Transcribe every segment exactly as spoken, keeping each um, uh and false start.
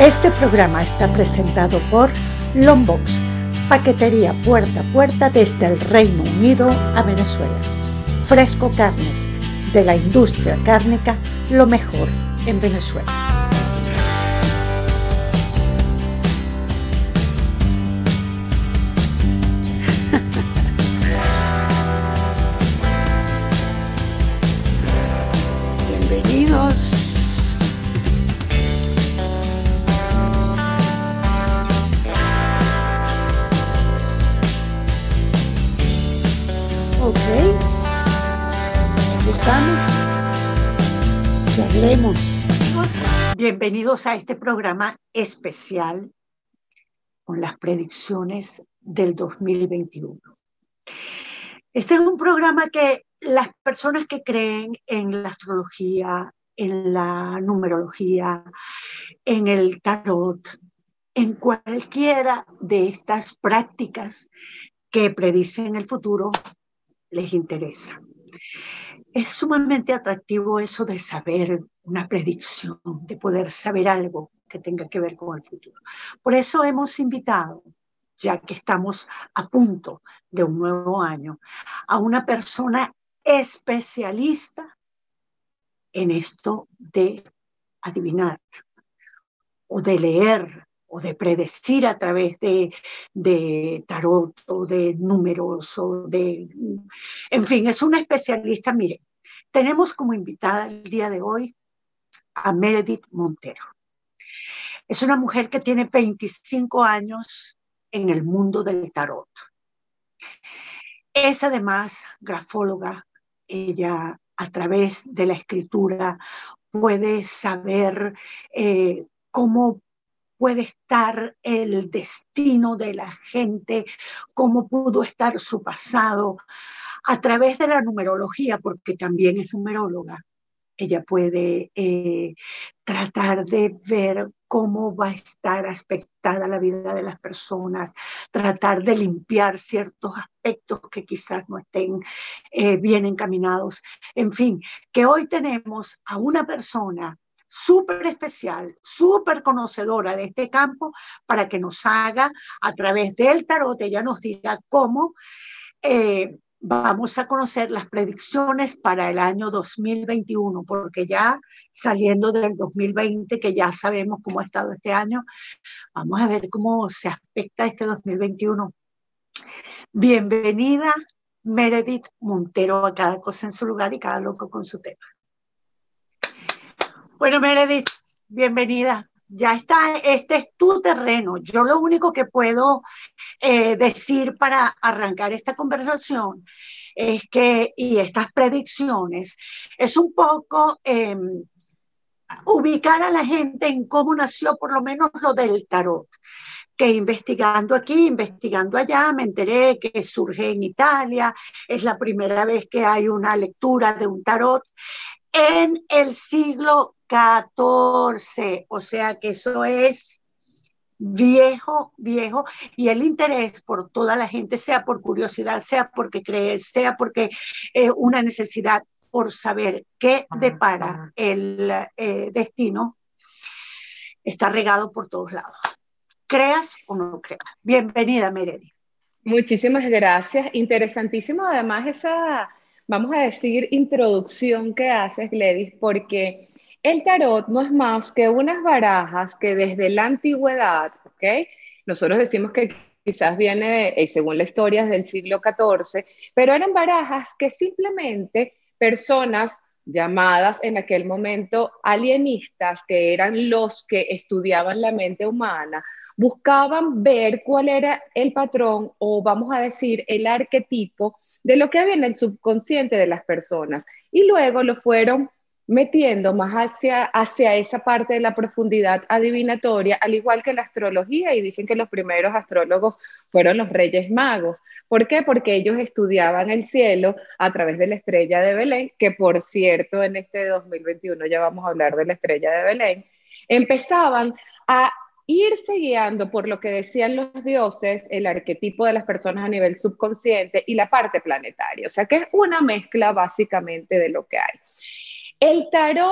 Este programa está presentado por Longbox, paquetería puerta a puerta desde el Reino Unido a Venezuela. Fresco Carnes, de la industria cárnica, lo mejor en Venezuela. Bienvenidos. Ok, estamos. Charlemos. Bienvenidos a este programa especial con las predicciones del dos mil veintiuno. Este es un programa que las personas que creen en la astrología, en la numerología, en el tarot, en cualquiera de estas prácticas que predicen el futuro, les interesa. Es sumamente atractivo eso de saber una predicción, de poder saber algo que tenga que ver con el futuro. Por eso hemos invitado, ya que estamos a punto de un nuevo año, a una persona especialista en esto de adivinar o de leer o de predecir a través de, de tarot o de números o de... En fin, es una especialista. Miren, tenemos como invitada el día de hoy a Meredith Montero. Es una mujer que tiene veinticinco años en el mundo del tarot. Es además grafóloga. Ella, a través de la escritura, puede saber eh, cómo puede estar el destino de la gente, cómo pudo estar su pasado. A través de la numerología, porque también es numeróloga, ella puede eh, tratar de ver cómo va a estar aspectada la vida de las personas, tratar de limpiar ciertos aspectos que quizás no estén eh, bien encaminados. En fin, que hoy tenemos a una persona súper especial, súper conocedora de este campo, para que nos haga a través del tarot, ella nos dirá cómo eh, vamos a conocer las predicciones para el año dos mil veintiuno, porque ya saliendo del dos mil veinte, que ya sabemos cómo ha estado este año, vamos a ver cómo se aspecta este dos mil veintiuno. Bienvenida, Meredith Montero, a Cada Cosa en su Lugar y Cada Loco con su tema. Bueno, Meredith, bienvenida. Ya está, este es tu terreno. Yo lo único que puedo eh, decir para arrancar esta conversación es que, y estas predicciones, es un poco eh, ubicar a la gente en cómo nació por lo menos lo del tarot. Que investigando aquí, investigando allá, me enteré que surge en Italia, es la primera vez que hay una lectura de un tarot en el siglo catorce, o sea que eso es viejo, viejo, y el interés por toda la gente, sea por curiosidad, sea porque cree, sea porque es eh, una necesidad por saber qué depara el eh, destino, está regado por todos lados. Creas o no creas. Bienvenida, Meredith. Muchísimas gracias. Interesantísimo además esa, vamos a decir, introducción que haces, Gledys, porque el tarot no es más que unas barajas que desde la antigüedad, ¿ok? Nosotros decimos que quizás viene, eh, según la historia, del siglo catorce, pero eran barajas que simplemente personas llamadas en aquel momento alienistas, que eran los que estudiaban la mente humana, buscaban ver cuál era el patrón o vamos a decir el arquetipo de lo que había en el subconsciente de las personas y luego lo fueron metiendo más hacia, hacia esa parte de la profundidad adivinatoria, al igual que la astrología, y dicen que los primeros astrólogos fueron los Reyes Magos. ¿Por qué? Porque ellos estudiaban el cielo a través de la estrella de Belén, que por cierto en este dos mil veintiuno ya vamos a hablar de la estrella de Belén. Empezaban a irse guiando por lo que decían los dioses, el arquetipo de las personas a nivel subconsciente y la parte planetaria. O sea que es una mezcla básicamente de lo que hay. El tarot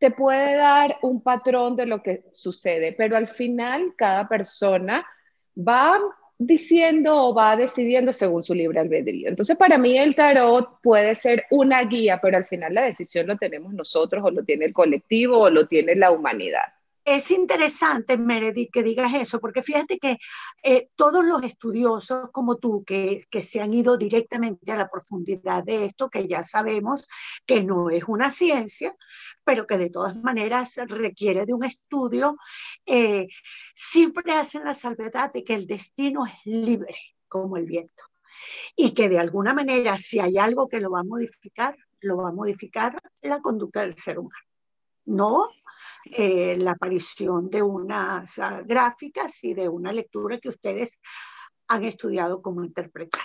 te puede dar un patrón de lo que sucede, pero al final cada persona va diciendo o va decidiendo según su libre albedrío. Entonces, para mí el tarot puede ser una guía, pero al final la decisión lo tenemos nosotros, o lo tiene el colectivo, o lo tiene la humanidad. Es interesante, Meredith, que digas eso, porque fíjate que eh, todos los estudiosos como tú, que, que se han ido directamente a la profundidad de esto, que ya sabemos que no es una ciencia, pero que de todas maneras requiere de un estudio, eh, siempre hacen la salvedad de que el destino es libre como el viento y que de alguna manera si hay algo que lo va a modificar, lo va a modificar la conducta del ser humano. No eh, la aparición de unas uh, gráficas y de una lectura que ustedes han estudiado cómo interpretar.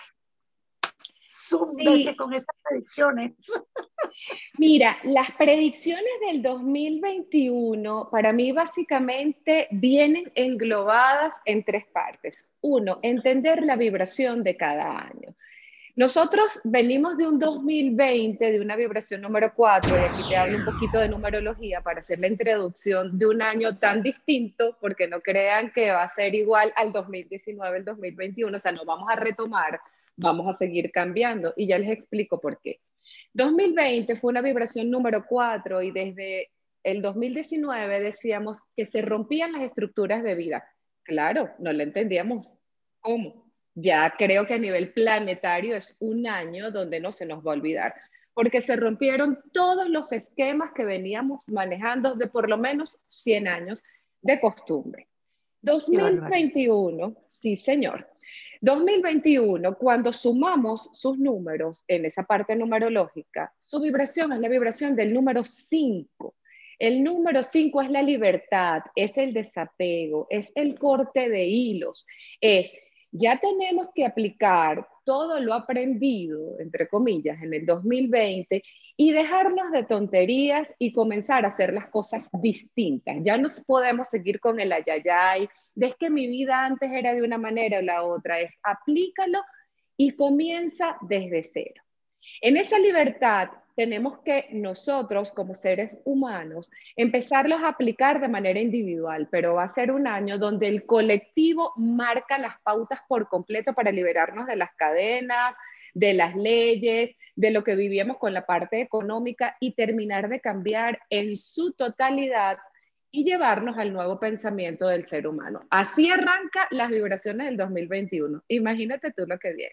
Zúmbese Sí. con esas predicciones. Mira, las predicciones del dos mil veintiuno para mí básicamente vienen englobadas en tres partes. Uno, entender la vibración de cada año. Nosotros venimos de un dos mil veinte, de una vibración número cuatro, y aquí te hablo un poquito de numerología para hacer la introducción de un año tan distinto, porque no crean que va a ser igual al dos mil diecinueve, el dos mil veintiuno, o sea, no vamos a retomar, vamos a seguir cambiando, y ya les explico por qué. dos mil veinte fue una vibración número cuatro y desde el dos mil diecinueve decíamos que se rompían las estructuras de vida. Claro, no lo entendíamos. ¿Cómo? Ya creo que a nivel planetario es un año donde no se nos va a olvidar, porque se rompieron todos los esquemas que veníamos manejando de por lo menos cien años de costumbre. dos mil veintiuno, sí señor. dos mil veintiuno, cuando sumamos sus números en esa parte numerológica, su vibración es la vibración del número cinco. El número cinco es la libertad, es el desapego, es el corte de hilos, es ya tenemos que aplicar todo lo aprendido, entre comillas, en el dos mil veinte y dejarnos de tonterías y comenzar a hacer las cosas distintas. Ya no podemos seguir con el ayayay, de que mi vida antes era de una manera o la otra, es aplícalo y comienza desde cero. En esa libertad tenemos que nosotros como seres humanos empezarlos a aplicar de manera individual, pero va a ser un año donde el colectivo marca las pautas por completo para liberarnos de las cadenas, de las leyes, de lo que vivíamos con la parte económica y terminar de cambiar en su totalidad y llevarnos al nuevo pensamiento del ser humano. Así arranca las vibraciones del dos mil veintiuno. Imagínate tú lo que viene.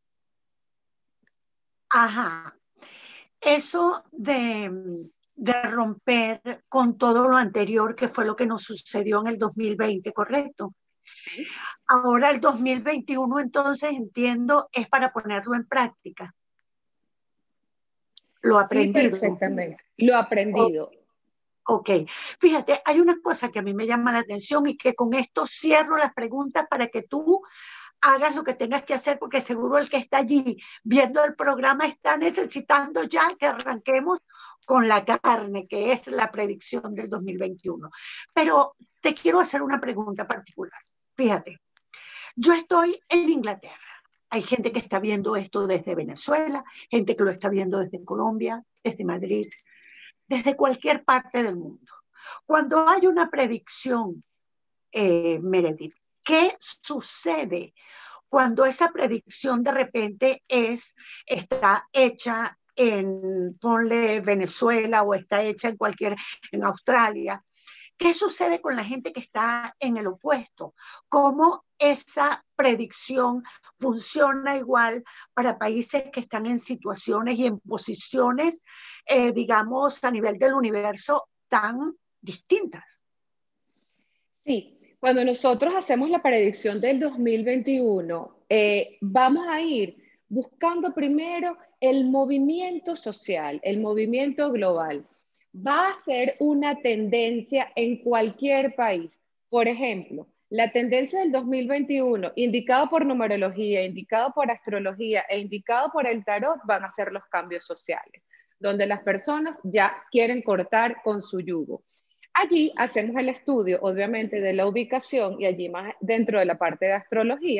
Ajá. Eso de, de romper con todo lo anterior, que fue lo que nos sucedió en el dos mil veinte, ¿correcto? ¿Sí? Ahora el dos mil veintiuno, entonces entiendo, es para ponerlo en práctica. Lo Sí, aprendido. perfectamente. Lo aprendido. Ok, fíjate, hay una cosa que a mí me llama la atención y que con esto cierro las preguntas para que tú hagas lo que tengas que hacer, porque seguro el que está allí viendo el programa está necesitando ya que arranquemos con la carne, que es la predicción del dos mil veintiuno. Pero te quiero hacer una pregunta particular. Fíjate, yo estoy en Inglaterra. Hay gente que está viendo esto desde Venezuela, gente que lo está viendo desde Colombia, desde Madrid, desde cualquier parte del mundo. Cuando hay una predicción, eh, Meredith, ¿qué sucede cuando esa predicción de repente es, está hecha en, ponle Venezuela o está hecha en cualquier, en Australia? ¿Qué sucede con la gente que está en el opuesto? ¿Cómo esa predicción funciona igual para países que están en situaciones y en posiciones, eh, digamos, a nivel del universo tan distintas? Sí, cuando nosotros hacemos la predicción del dos mil veintiuno, eh, vamos a ir buscando primero el movimiento social, el movimiento global. Va a ser una tendencia en cualquier país. Por ejemplo, la tendencia del dos mil veintiuno, indicado por numerología, indicado por astrología e indicado por el tarot, van a ser los cambios sociales, donde las personas ya quieren cortar con su yugo. Allí hacemos el estudio, obviamente, de la ubicación y allí más dentro de la parte de astrología,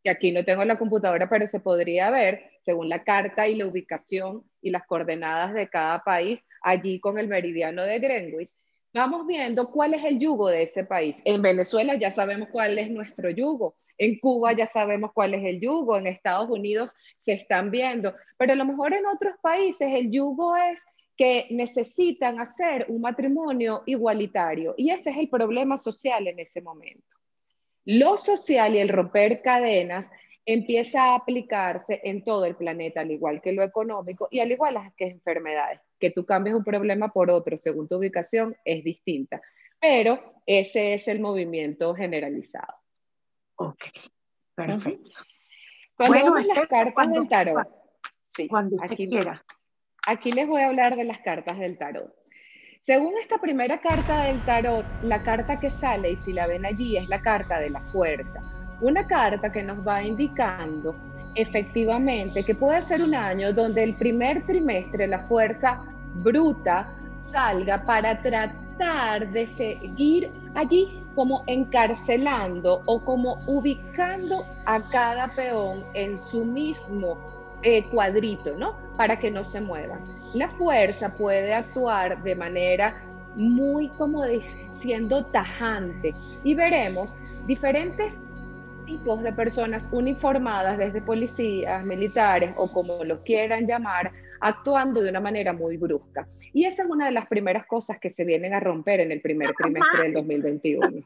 que aquí no tengo la computadora, pero se podría ver según la carta y la ubicación y las coordenadas de cada país, allí con el meridiano de Greenwich, vamos viendo cuál es el yugo de ese país. En Venezuela ya sabemos cuál es nuestro yugo, en Cuba ya sabemos cuál es el yugo, en Estados Unidos se están viendo, pero a lo mejor en otros países el yugo es que necesitan hacer un matrimonio igualitario, y ese es el problema social en ese momento. Lo social y el romper cadenas empieza a aplicarse en todo el planeta, al igual que lo económico y al igual que las enfermedades. Que tú cambies un problema por otro según tu ubicación es distinta, pero ese es el movimiento generalizado. Ok, perfecto. Uh-huh. Cuando bueno, vemos las cartas cuando, del tarot, sí, cuando usted aquí, quiera. Aquí les voy a hablar de las cartas del tarot. Según esta primera carta del tarot, la carta que sale, y si la ven allí, es la carta de la fuerza. Una carta que nos va indicando efectivamente que puede ser un año donde el primer trimestre la fuerza bruta salga para tratar de seguir allí como encarcelando o como ubicando a cada peón en su mismo eh, cuadrito, ¿no? Para que no se muevan. La fuerza puede actuar de manera muy como de, siendo tajante, y veremos diferentes tipos de personas uniformadas, desde policías, militares o como lo quieran llamar, actuando de una manera muy brusca. Y esa es una de las primeras cosas que se vienen a romper en el primer trimestre del dos mil veintiuno.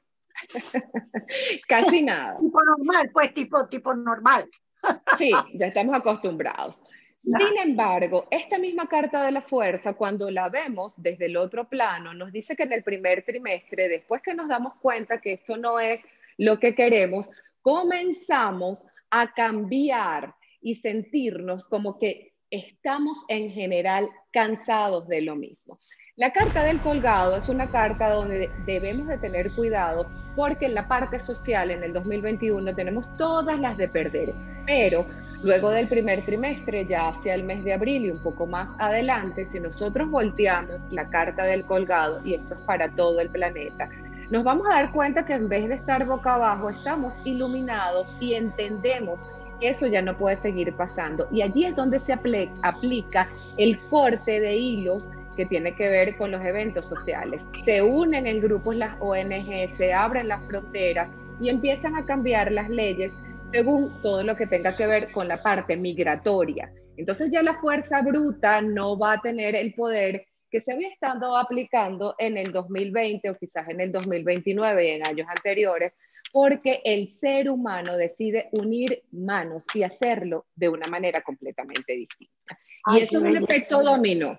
Casi nada. Tipo normal, pues tipo, tipo normal. Sí, ya estamos acostumbrados. Sin embargo, esta misma carta de la fuerza, cuando la vemos desde el otro plano, nos dice que en el primer trimestre, después que nos damos cuenta que esto no es lo que queremos, comenzamos a cambiar y sentirnos como que estamos en general cansados de lo mismo. La carta del colgado es una carta donde debemos de tener cuidado, porque en la parte social en el dos mil veintiuno tenemos todas las de perder, pero luego del primer trimestre, ya hacia el mes de abril y un poco más adelante, si nosotros volteamos la carta del colgado, y esto es para todo el planeta, nos vamos a dar cuenta que en vez de estar boca abajo, estamos iluminados y entendemos que eso ya no puede seguir pasando. Y allí es donde se aplica el corte de hilos que tiene que ver con los eventos sociales. Se unen en grupos las O N G, se abren las fronteras y empiezan a cambiar las leyes según todo lo que tenga que ver con la parte migratoria. Entonces ya la fuerza bruta no va a tener el poder que se había estado aplicando en el dos mil veinte o quizás en el dos mil veintinueve y en años anteriores, porque el ser humano decide unir manos y hacerlo de una manera completamente distinta. Y Ay, eso es un efecto dominó.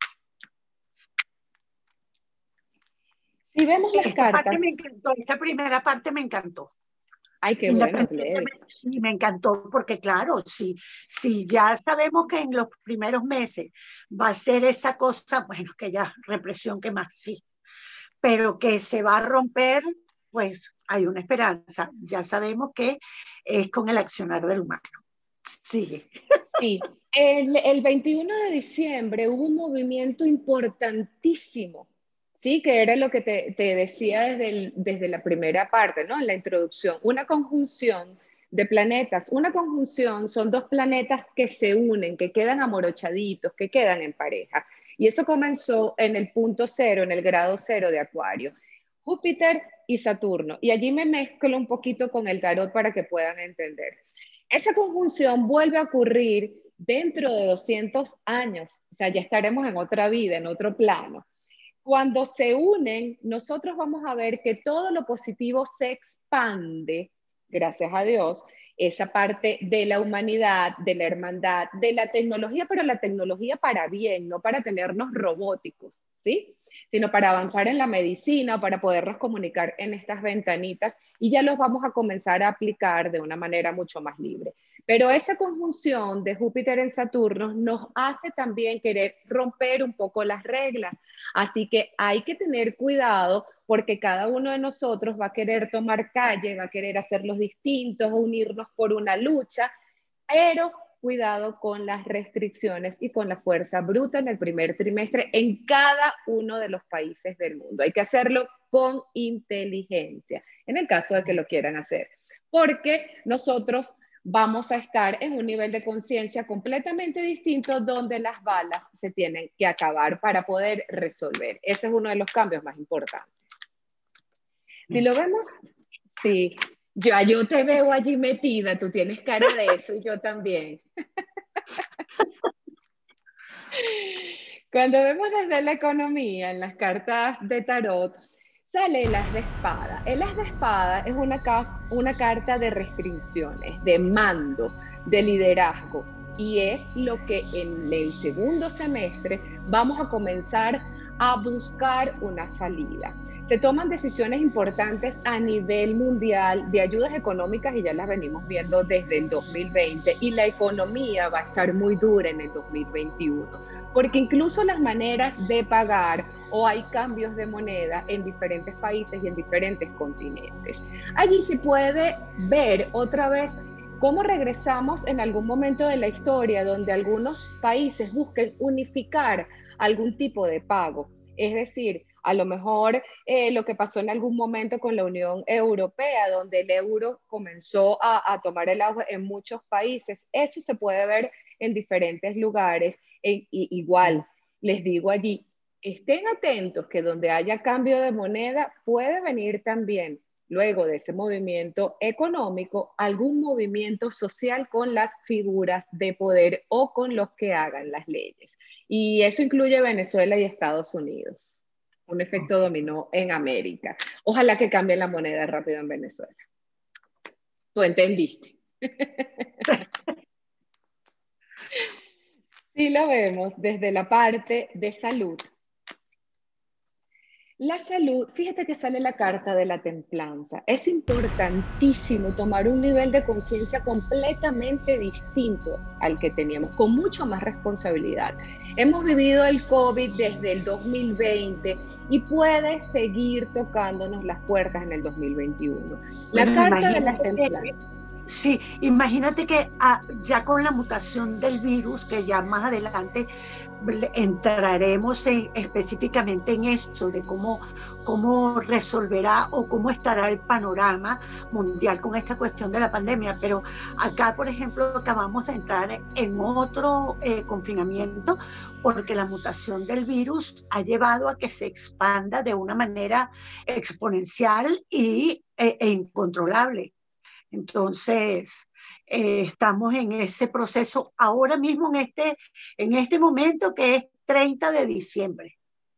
Si vemos las esta cartas... Parte me encantó, esta primera parte me encantó. Ay, qué bueno, Gledys. Sí, me encantó, porque claro, si, si ya sabemos que en los primeros meses va a ser esa cosa, bueno, que ya represión que más, sí, pero que se va a romper, pues hay una esperanza. Ya sabemos que es con el accionar del humano. Sigue. Sí, el, el veintiuno de diciembre hubo un movimiento importantísimo, ¿sí? Que era lo que te, te decía desde, el, desde la primera parte, ¿no? En la introducción, una conjunción de planetas. Una conjunción son dos planetas que se unen, que quedan amorochaditos, que quedan en pareja. Y eso comenzó en el punto cero, en el grado cero de Acuario. Júpiter y Saturno. Y allí me mezclo un poquito con el tarot para que puedan entender. Esa conjunción vuelve a ocurrir dentro de doscientos años. O sea, ya estaremos en otra vida, en otro plano. Cuando se unen, nosotros vamos a ver que todo lo positivo se expande, gracias a Dios, esa parte de la humanidad, de la hermandad, de la tecnología, pero la tecnología para bien, no para tenernos robóticos, ¿sí? Sino para avanzar en la medicina, para podernos comunicar en estas ventanitas, y ya los vamos a comenzar a aplicar de una manera mucho más libre. Pero esa conjunción de Júpiter en Saturno nos hace también querer romper un poco las reglas. Así que hay que tener cuidado, porque cada uno de nosotros va a querer tomar calle, va a querer hacerlos distintos, unirnos por una lucha, pero cuidado con las restricciones y con la fuerza bruta en el primer trimestre en cada uno de los países del mundo. Hay que hacerlo con inteligencia, en el caso de que lo quieran hacer, porque nosotros vamos a estar en un nivel de conciencia completamente distinto donde las balas se tienen que acabar para poder resolver. Ese es uno de los cambios más importantes. Si lo vemos, sí, ya yo te veo allí metida, tú tienes cara de eso y yo también. Cuando vemos desde la economía, en las cartas de tarot, sale el as de espada. El as de espada es una, una carta de restricciones, de mando, de liderazgo. Y es lo que en el segundo semestre vamos a comenzar a buscar una salida. Se toman decisiones importantes a nivel mundial de ayudas económicas y ya las venimos viendo desde el dos mil veinte, y la economía va a estar muy dura en el dos mil veintiuno, porque incluso las maneras de pagar o hay cambios de moneda en diferentes países y en diferentes continentes. Allí se puede ver otra vez cómo regresamos en algún momento de la historia donde algunos países busquen unificar algún tipo de pago. Es decir, a lo mejor eh, lo que pasó en algún momento con la Unión Europea, donde el euro comenzó a, a tomar el auge en muchos países, eso se puede ver en diferentes lugares. E, y, igual, les digo allí, estén atentos que donde haya cambio de moneda puede venir también, luego de ese movimiento económico, algún movimiento social con las figuras de poder o con los que hagan las leyes. Y eso incluye Venezuela y Estados Unidos. Un efecto dominó en América. Ojalá que cambie la moneda rápido en Venezuela. ¿Tú entendiste? Sí, lo vemos desde la parte de salud. La salud, fíjate que sale la carta de la templanza. Es importantísimo tomar un nivel de conciencia completamente distinto al que teníamos, con mucho más responsabilidad. Hemos vivido el COVID desde el dos mil veinte y puede seguir tocándonos las puertas en el dos mil veintiuno. La bueno, carta de la templanza. Sí, imagínate que ah, ya con la mutación del virus, que ya más adelante entraremos en, específicamente en eso, de cómo, cómo resolverá o cómo estará el panorama mundial con esta cuestión de la pandemia. Pero acá, por ejemplo, acabamos de entrar en otro eh, confinamiento porque la mutación del virus ha llevado a que se expanda de una manera exponencial y, e, e incontrolable. Entonces, eh, estamos en ese proceso ahora mismo, en este, en este momento que es treinta de diciembre.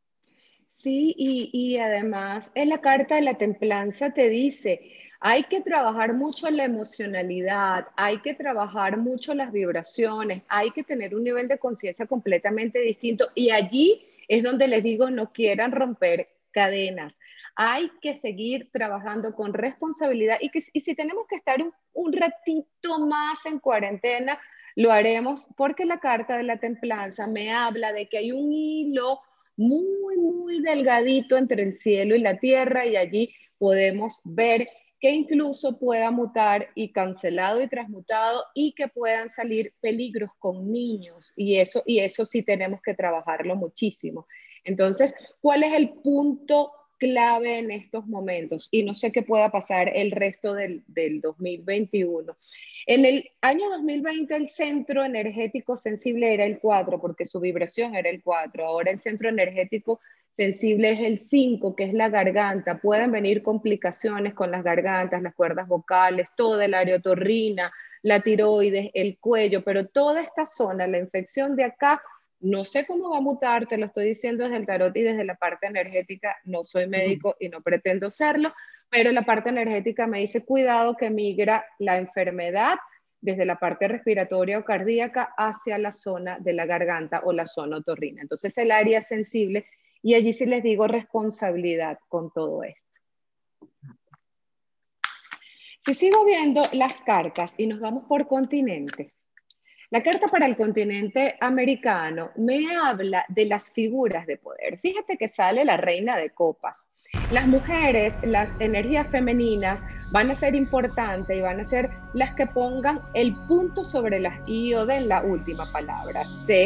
Sí, y, y además en la carta de la templanza te dice, hay que trabajar mucho la emocionalidad, hay que trabajar mucho las vibraciones, hay que tener un nivel de conciencia completamente distinto. Y allí es donde les digo, no quieran romper cadenas. Hay que seguir trabajando con responsabilidad y, que, y si tenemos que estar un, un ratito más en cuarentena, lo haremos, porque la carta de la templanza me habla de que hay un hilo muy, muy delgadito entre el cielo y la tierra, y allí podemos ver que incluso pueda mutar y cancelado y transmutado, y que puedan salir peligros con niños, y eso, y eso sí tenemos que trabajarlo muchísimo. Entonces, ¿cuál es el punto clave en estos momentos? Y no sé qué pueda pasar el resto del, del dos mil veintiuno. En el año dos mil veinte el centro energético sensible era el cuatro, porque su vibración era el cuatro. Ahora el centro energético sensible es el cinco, que es la garganta. Pueden venir complicaciones con las gargantas, las cuerdas vocales, toda el área otorrina, la tiroides, el cuello, pero toda esta zona, la infección de acá, no sé cómo va a mutar, te lo estoy diciendo desde el tarot y desde la parte energética. No soy médico y no pretendo serlo, pero la parte energética me dice, cuidado que migra la enfermedad desde la parte respiratoria o cardíaca hacia la zona de la garganta o la zona otorrina. Entonces el área sensible, y allí sí les digo responsabilidad con todo esto. Si sigo viendo las cartas y nos vamos por continente, la carta para el continente americano me habla de las figuras de poder. Fíjate que sale la reina de copas. Las mujeres, las energías femeninas van a ser importantes y van a ser las que pongan el punto sobre las i o den la última palabra. Sé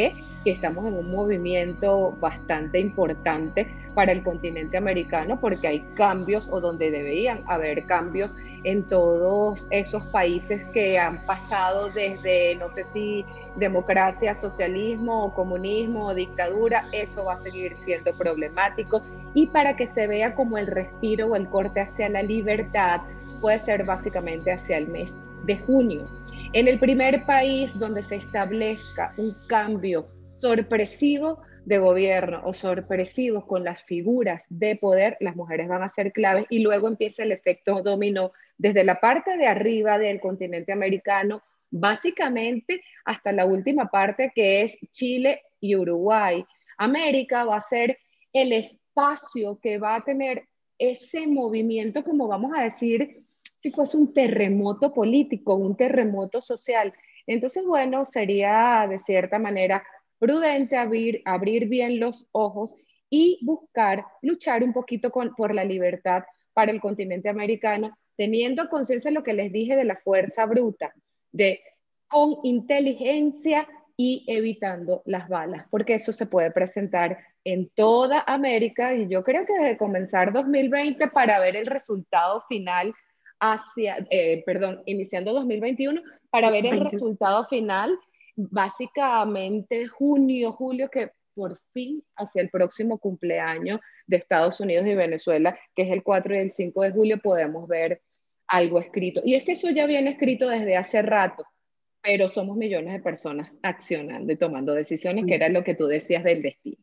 que estamos en un movimiento bastante importante para el continente americano, porque hay cambios, o donde deberían haber cambios, en todos esos países que han pasado desde, no sé si democracia, socialismo, o comunismo, o dictadura. Eso va a seguir siendo problemático, y para que se vea como el respiro o el corte hacia la libertad, puede ser básicamente hacia el mes de junio. En el primer país donde se establezca un cambio sorpresivo de gobierno, o sorpresivo con las figuras de poder, las mujeres van a ser claves, y luego empieza el efecto dominó desde la parte de arriba del continente americano, básicamente hasta la última parte, que es Chile y Uruguay. América va a ser el espacio que va a tener ese movimiento, como vamos a decir, si fuese un terremoto político, un terremoto social. Entonces, bueno, sería de cierta manera prudente abrir, abrir bien los ojos y buscar luchar un poquito con, por la libertad para el continente americano, teniendo conciencia de lo que les dije de la fuerza bruta, de con inteligencia y evitando las balas, porque eso se puede presentar en toda América, y yo creo que desde comenzar dos mil veinte para ver el resultado final hacia, eh, perdón, iniciando dos mil veintiuno, para ver el veinte. resultado final, básicamente junio, julio, que por fin hacia el próximo cumpleaños de Estados Unidos y Venezuela, que es el cuatro y el cinco de julio, podemos ver algo escrito. Y es que eso ya viene escrito desde hace rato, pero somos millones de personas accionando y tomando decisiones, que era lo que tú decías del destino.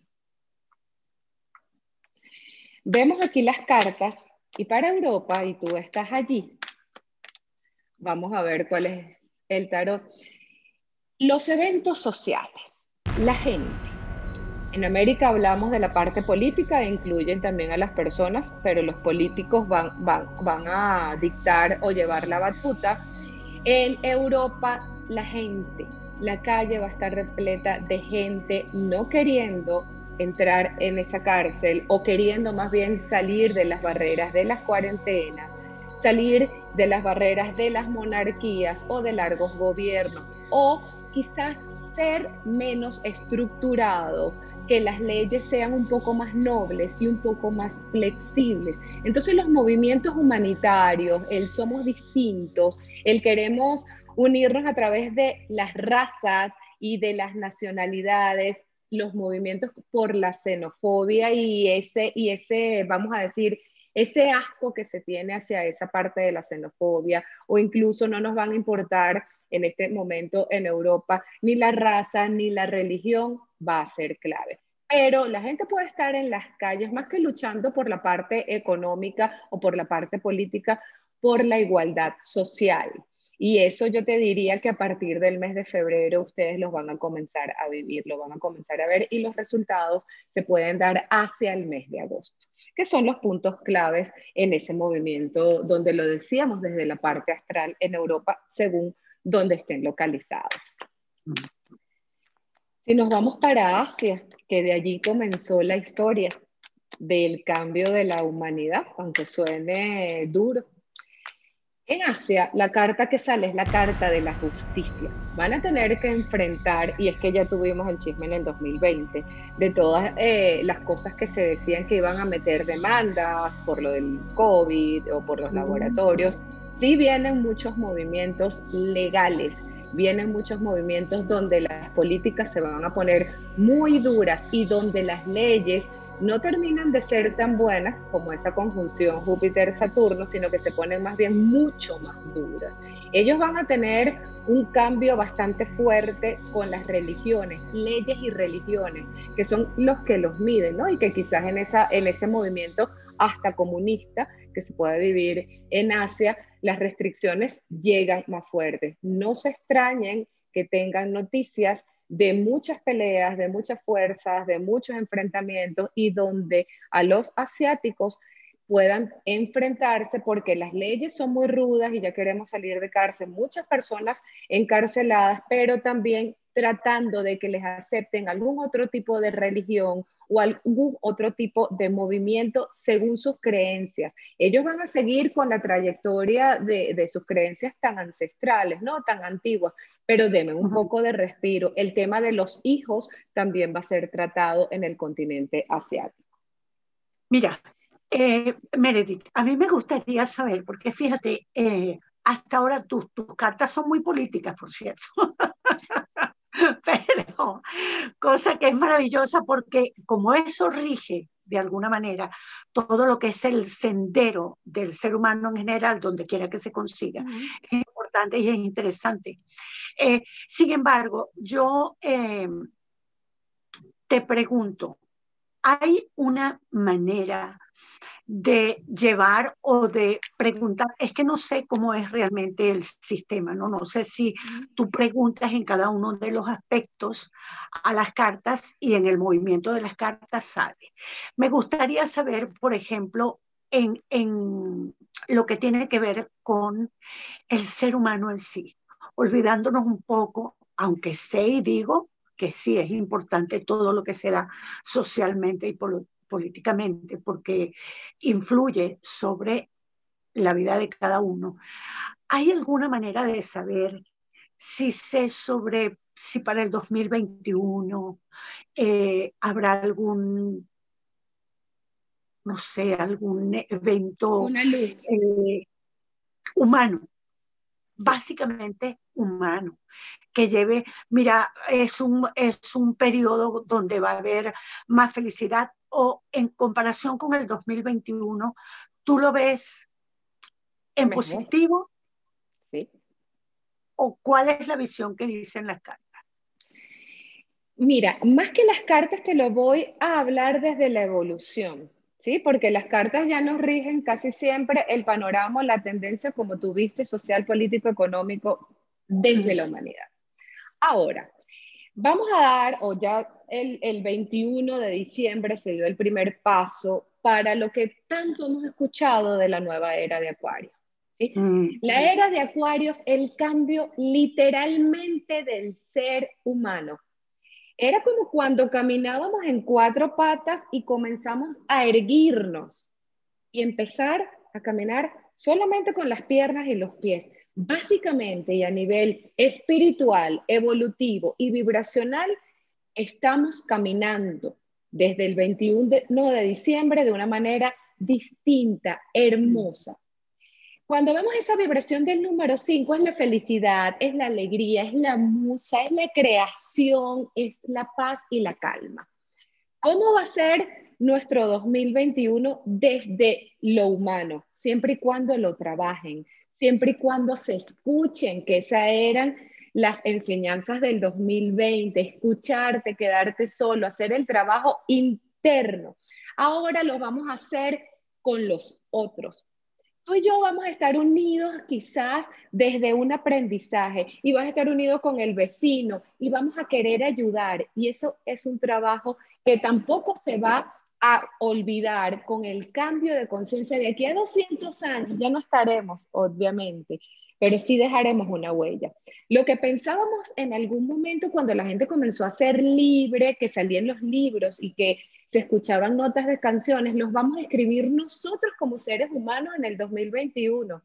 Vemos aquí las cartas, y para Europa, y tú estás allí, vamos a ver cuál es el tarot. Los eventos sociales, la gente. En América hablamos de la parte política, e incluyen también a las personas, pero los políticos van, van, van a dictar o llevar la batuta. En Europa, la gente, la calle va a estar repleta de gente no queriendo entrar en esa cárcel, o queriendo más bien salir de las barreras de las cuarentenas, salir de las barreras de las monarquías o de largos gobiernos, o quizás ser menos estructurado, que las leyes sean un poco más nobles y un poco más flexibles. Entonces los movimientos humanitarios, el somos distintos, el queremos unirnos a través de las razas y de las nacionalidades, los movimientos por la xenofobia y ese, y ese, vamos a decir, ese asco que se tiene hacia esa parte de la xenofobia, o incluso no nos van a importar en este momento en Europa ni la raza ni la religión, va a ser clave. Pero la gente puede estar en las calles más que luchando por la parte económica o por la parte política, por la igualdad social. Y eso yo te diría que a partir del mes de febrero ustedes los van a comenzar a vivir, lo van a comenzar a ver, y los resultados se pueden dar hacia el mes de agosto, que son los puntos claves en ese movimiento, donde lo decíamos desde la parte astral en Europa, según donde estén localizados. Si nos vamos para Asia, que de allí comenzó la historia del cambio de la humanidad, aunque suene duro. En Asia, la carta que sale es la carta de la justicia. Van a tener que enfrentar, y es que ya tuvimos el chisme en el dos mil veinte, de todas eh, las cosas que se decían que iban a meter demandas por lo del COVID o por los laboratorios. Sí vienen muchos movimientos legales, vienen muchos movimientos donde las políticas se van a poner muy duras y donde las leyes no terminan de ser tan buenas como esa conjunción Júpiter-Saturno, sino que se ponen más bien mucho más duras. Ellos van a tener un cambio bastante fuerte con las religiones, leyes y religiones, que son los que los miden, ¿no? Y que quizás en, esa, en ese movimiento hasta comunista que se puede vivir en Asia, las restricciones llegan más fuertes. No se extrañen que tengan noticias de muchas peleas, de muchas fuerzas, de muchos enfrentamientos, y donde a los asiáticos puedan enfrentarse porque las leyes son muy rudas y ya queremos salir de cárcel. Muchas personas encarceladas, pero también tratando de que les acepten algún otro tipo de religión o algún otro tipo de movimiento según sus creencias. Ellos van a seguir con la trayectoria de, de sus creencias tan ancestrales, ¿no? Tan antiguas, pero denme un Ujú. poco de respiro. El tema de los hijos también va a ser tratado en el continente asiático. Mira, eh, Meredith, a mí me gustaría saber, porque fíjate, eh, hasta ahora tus, tus cartas son muy políticas, por cierto, pero cosa que es maravillosa porque como eso rige de alguna manera todo lo que es el sendero del ser humano en general, donde quiera que se consiga, Ujú. es importante y es interesante. Eh, sin embargo, yo eh, te pregunto, ¿hay una manera de llevar o de preguntar? Es que no sé cómo es realmente el sistema, ¿no? No sé si tú preguntas en cada uno de los aspectos a las cartas y en el movimiento de las cartas sale. Me gustaría saber, por ejemplo, en, en lo que tiene que ver con el ser humano en sí, olvidándonos un poco, aunque sé y digo que sí es importante todo lo que se da socialmente y pol políticamente, porque influye sobre la vida de cada uno. ¿Hay alguna manera de saber si sé sobre, si para el dos mil veintiuno eh, habrá algún, no sé, algún evento Una luz, eh, humano, sí. básicamente humano, que lleve, mira, es un, es un periodo donde va a haber más felicidad o en comparación con el dos mil veintiuno, tú lo ves en Mejor, positivo sí. o cuál es la visión que dicen las cartas. Mira, más que las cartas te lo voy a hablar desde la evolución, ¿sí? Porque las cartas ya nos rigen casi siempre el panorama, la tendencia, como tú viste, social, político, económico, desde la humanidad. Ahora, vamos a dar, o ya el, el veintiuno de diciembre se dio el primer paso para lo que tanto hemos escuchado de la nueva era de Acuario, ¿sí? Mm, La era de Acuarios, el cambio literalmente del ser humano. Era como cuando caminábamos en cuatro patas y comenzamos a erguirnos y empezar a caminar solamente con las piernas y los pies. Básicamente y a nivel espiritual, evolutivo y vibracional, estamos caminando desde el veintiuno de diciembre de una manera distinta, hermosa. Cuando vemos esa vibración del número cinco, es la felicidad, es la alegría, es la musa, es la creación, es la paz y la calma. ¿Cómo va a ser nuestro dos mil veintiuno desde lo humano? Siempre y cuando lo trabajen, siempre y cuando se escuchen, que esas eran las enseñanzas del dos mil veinte, escucharte, quedarte solo, hacer el trabajo interno. Ahora lo vamos a hacer con los otros. Tú y yo vamos a estar unidos quizás desde un aprendizaje y vas a estar unido con el vecino y vamos a querer ayudar. Y eso es un trabajo que tampoco se va a olvidar con el cambio de conciencia. De aquí a doscientos años ya no estaremos, obviamente, pero sí dejaremos una huella. Lo que pensábamos en algún momento cuando la gente comenzó a ser libre, que salían los libros y que se escuchaban notas de canciones, los vamos a escribir nosotros como seres humanos en el dos mil veintiuno.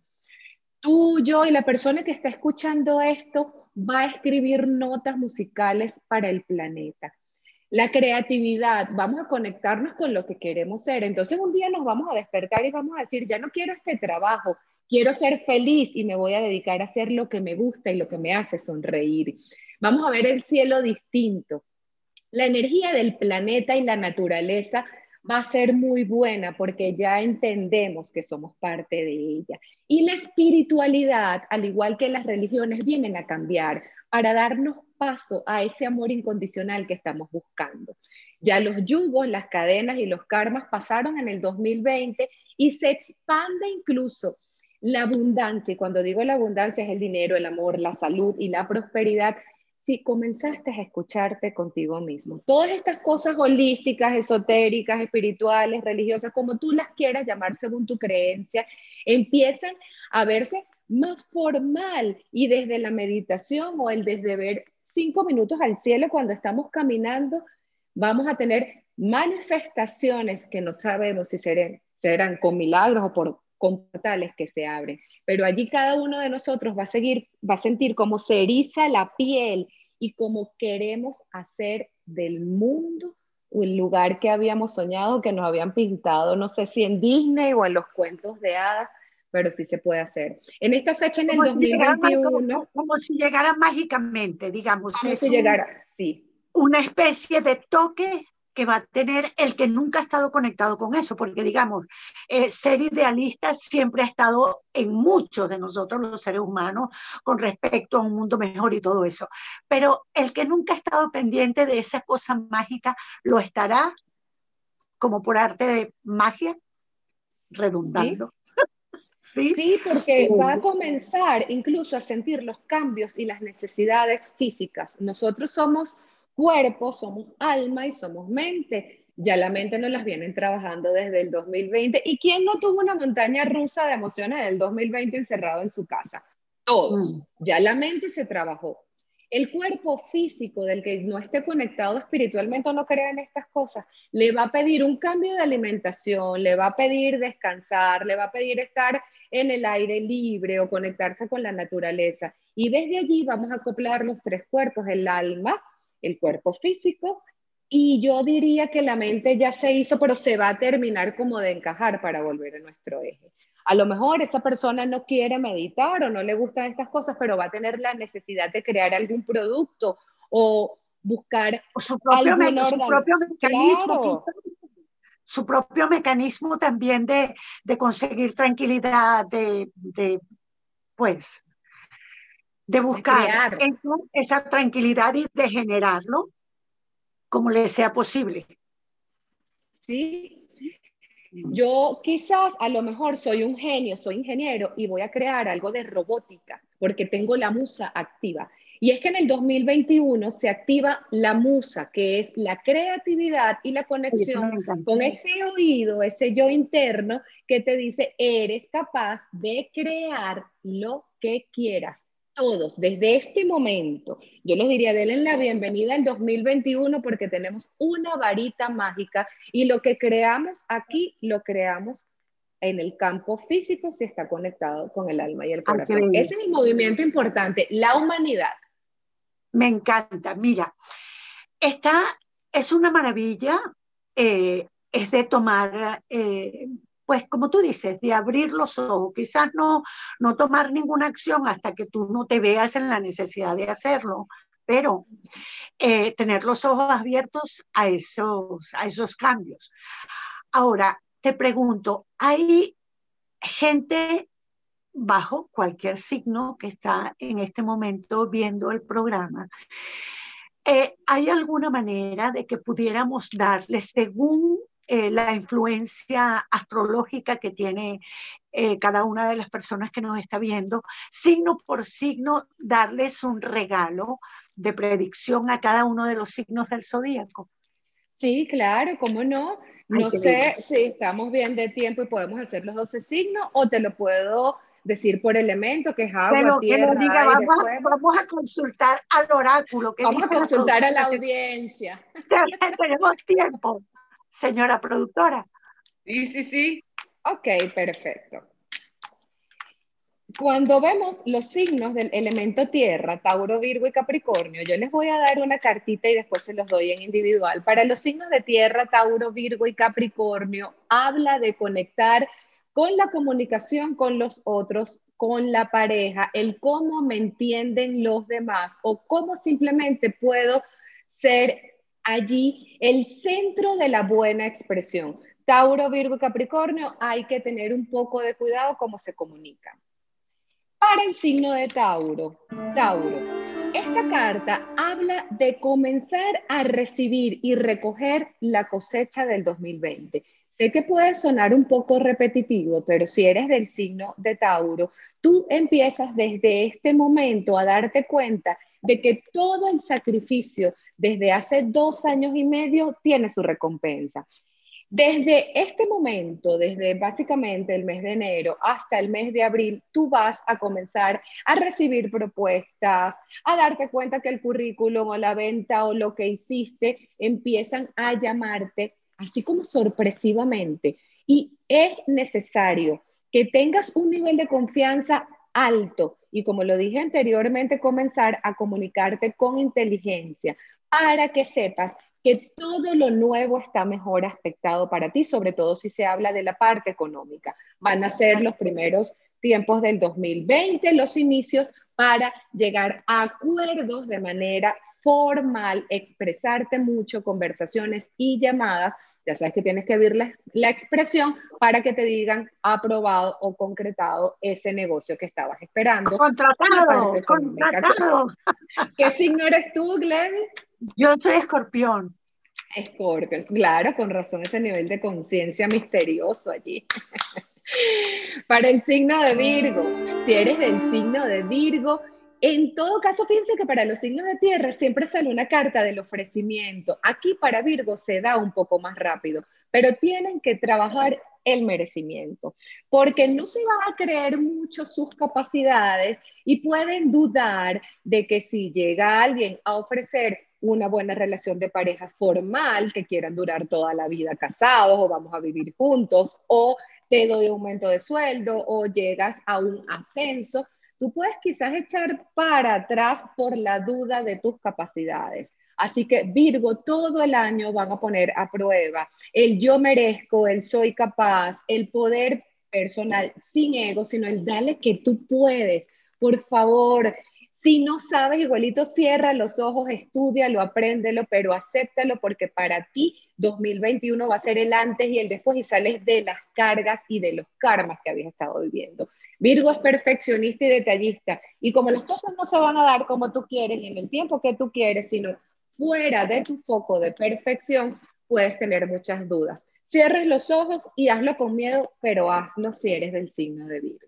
Tú, yo y la persona que está escuchando esto va a escribir notas musicales para el planeta. La creatividad, vamos a conectarnos con lo que queremos ser. Entonces un día nos vamos a despertar y vamos a decir, ya no quiero este trabajo, quiero ser feliz y me voy a dedicar a hacer lo que me gusta y lo que me hace sonreír. Vamos a ver el cielo distinto. La energía del planeta y la naturaleza va a ser muy buena porque ya entendemos que somos parte de ella. Y la espiritualidad, al igual que las religiones, vienen a cambiar para darnos paso a ese amor incondicional que estamos buscando. Ya los yugos, las cadenas y los karmas pasaron en el dos mil veinte y se expande incluso la abundancia. Y cuando digo la abundancia es el dinero, el amor, la salud y la prosperidad, si comenzaste a escucharte contigo mismo. Todas estas cosas holísticas, esotéricas, espirituales, religiosas, como tú las quieras llamar según tu creencia, empiezan a verse más formal y desde la meditación o el desde ver cinco minutos al cielo cuando estamos caminando, vamos a tener manifestaciones que no sabemos si serán, serán con milagros o por con portales que se abren. Pero allí cada uno de nosotros va a seguir, va a sentir cómo se eriza la piel y cómo queremos hacer del mundo un lugar que habíamos soñado, que nos habían pintado, no sé si en Disney o en los cuentos de hadas, pero sí se puede hacer. En esta fecha, en el Como si llegara, como, dos mil veintiuno, como si llegara mágicamente, digamos, como es si un, llegara, sí. una especie de toque que va a tener el que nunca ha estado conectado con eso, porque digamos, eh, ser idealista siempre ha estado en muchos de nosotros los seres humanos con respecto a un mundo mejor y todo eso, pero el que nunca ha estado pendiente de esa cosa mágica lo estará como por arte de magia, ¿Sí? redundando, ¿sí? Sí, porque va a comenzar incluso a sentir los cambios y las necesidades físicas. Nosotros somos cuerpo, somos alma y somos mente. Ya la mente nos las vienen trabajando desde el dos mil veinte. ¿Y quién no tuvo una montaña rusa de emociones del dos mil veinte encerrado en su casa? Todos. Mm. Ya la mente se trabajó. El cuerpo físico del que no esté conectado espiritualmente o no crea en estas cosas, le va a pedir un cambio de alimentación, le va a pedir descansar, le va a pedir estar en el aire libre o conectarse con la naturaleza. Y desde allí vamos a acoplar los tres cuerpos, el alma, el cuerpo físico, y yo diría que la mente ya se hizo, pero se va a terminar como de encajar para volver a nuestro eje. A lo mejor esa persona no quiere meditar o no le gustan estas cosas, pero va a tener la necesidad de crear algún producto o buscar O su propio, algún me, su órgano. propio mecanismo, Claro, su propio mecanismo también de, de conseguir tranquilidad, de, de, pues, de de buscar crear. esa, esa tranquilidad y de generarlo como le sea posible. ¿Sí? Yo quizás a lo mejor soy un genio, soy ingeniero y voy a crear algo de robótica porque tengo la musa activa. Y es que en el dos mil veintiuno se activa la musa, que es la creatividad y la Ay, eso me conexión encanta. con ese oído, ese yo interno que te dice, eres capaz de crear lo que quieras. Todos, desde este momento, yo les diría, denle la bienvenida al dos mil veintiuno porque tenemos una varita mágica y lo que creamos aquí, lo creamos en el campo físico si está conectado con el alma y el Ay, qué corazón. bello. Ese es el movimiento importante, la humanidad. Me encanta. Mira, esta es una maravilla, eh, es de tomar, eh, pues como tú dices, de abrir los ojos, quizás no, no tomar ninguna acción hasta que tú no te veas en la necesidad de hacerlo, pero eh, tener los ojos abiertos a esos, a esos cambios. Ahora, te pregunto, ¿hay gente bajo cualquier signo que está en este momento viendo el programa? Eh, ¿Hay alguna manera de que pudiéramos darle, según eh, la influencia astrológica que tiene eh, cada una de las personas que nos está viendo, signo por signo, darles un regalo de predicción a cada uno de los signos del zodíaco? Sí, claro, ¿cómo no? Ay, No qué bello. sé si estamos bien de tiempo y podemos hacer los doce signos o te lo puedo decir por elemento, que es Que agua, lo, que lo tierra, diga, aire, vamos a, fuego. vamos a consultar al oráculo. ¿Qué Vamos a dice la consultar a la productora? audiencia. Tenemos tiempo, señora productora. Sí, sí, sí. Ok, perfecto. Cuando vemos los signos del elemento tierra, Tauro, Virgo y Capricornio, yo les voy a dar una cartita y después se los doy en individual. Para los signos de tierra, Tauro, Virgo y Capricornio, habla de conectar con la comunicación con los otros, con la pareja, el cómo me entienden los demás o cómo simplemente puedo ser allí el centro de la buena expresión. Tauro, Virgo y Capricornio, hay que tener un poco de cuidado cómo se comunican. Para el signo de Tauro, Tauro, esta carta habla de comenzar a recibir y recoger la cosecha del dos mil veinte. Sé que puede sonar un poco repetitivo, pero si eres del signo de Tauro, tú empiezas desde este momento a darte cuenta de que todo el sacrificio desde hace dos años y medio tiene su recompensa. Desde este momento, desde básicamente el mes de enero hasta el mes de abril, tú vas a comenzar a recibir propuestas, a darte cuenta que el currículum o la venta o lo que hiciste empiezan a llamarte, así como sorpresivamente. Y es necesario que tengas un nivel de confianza alto y, como lo dije anteriormente, comenzar a comunicarte con inteligencia para que sepas que todo lo nuevo está mejor aspectado para ti, sobre todo si se habla de la parte económica. Van a ser los primeros tiempos del dos mil veinte, los inicios para llegar a acuerdos de manera formal, expresarte mucho, conversaciones y llamadas. Ya sabes que tienes que ver la, la expresión para que te digan aprobado o concretado ese negocio que estabas esperando. Contratado, contratado. ¿Qué signo eres tú, Glenn? Yo soy Escorpión. Escorpio, claro, con razón ese nivel de conciencia misterioso allí. Para el signo de Virgo, si eres del signo de Virgo, en todo caso, fíjense que para los signos de tierra siempre sale una carta del ofrecimiento. Aquí para Virgo se da un poco más rápido, pero tienen que trabajar el merecimiento, porque no se va a creer mucho sus capacidades y pueden dudar de que si llega alguien a ofrecer una buena relación de pareja formal, que quieran durar toda la vida casados o vamos a vivir juntos, o te doy aumento de sueldo o llegas a un ascenso, tú puedes quizás echar para atrás por la duda de tus capacidades. Así que Virgo todo el año van a poner a prueba el yo merezco, el soy capaz, el poder personal sin ego, sino el dale que tú puedes. Por favor, si no sabes, igualito cierra los ojos, estúdialo, apréndelo, pero acéptalo porque para ti dos mil veintiuno va a ser el antes y el después y sales de las cargas y de los karmas que habías estado viviendo. Virgo es perfeccionista y detallista y como las cosas no se van a dar como tú quieres y en el tiempo que tú quieres, sino fuera de tu foco de perfección, puedes tener muchas dudas. Cierres los ojos y hazlo con miedo, pero hazlo si eres del signo de Virgo.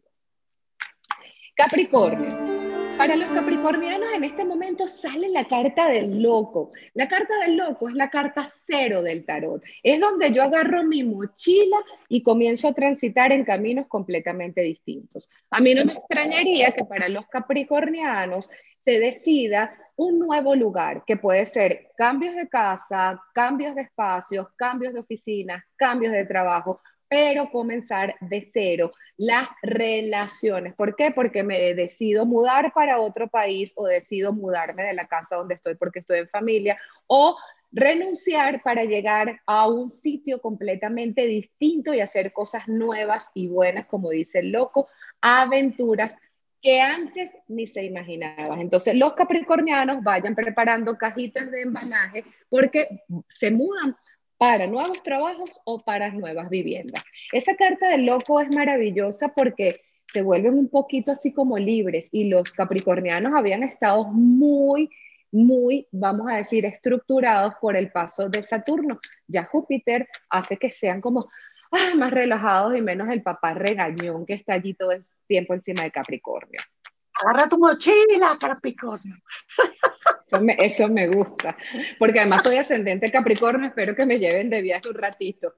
Capricornio. Para los capricornianos en este momento sale la carta del loco. La carta del loco es la carta cero del tarot. Es donde yo agarro mi mochila y comienzo a transitar en caminos completamente distintos. A mí no me extrañaría que para los capricornianos se decida un nuevo lugar, que puede ser cambios de casa, cambios de espacios, cambios de oficinas, cambios de trabajo, pero comenzar de cero las relaciones. ¿Por qué? Porque me decido mudar para otro país o decido mudarme de la casa donde estoy porque estoy en familia o renunciar para llegar a un sitio completamente distinto y hacer cosas nuevas y buenas, como dice el loco, aventuras que antes ni se imaginabas. Entonces, los capricornianos vayan preparando cajitas de embalaje porque se mudan para nuevos trabajos o para nuevas viviendas. Esa carta del loco es maravillosa porque se vuelven un poquito así como libres y los capricornianos habían estado muy, muy, vamos a decir, estructurados por el paso de Saturno. Ya Júpiter hace que sean como ah, más relajados y menos el papá regañón que está allí todo el tiempo encima de Capricornio. Agarra tu mochila, Capricornio. Eso me, eso me gusta, porque además soy ascendente Capricornio, espero que me lleven de viaje un ratito.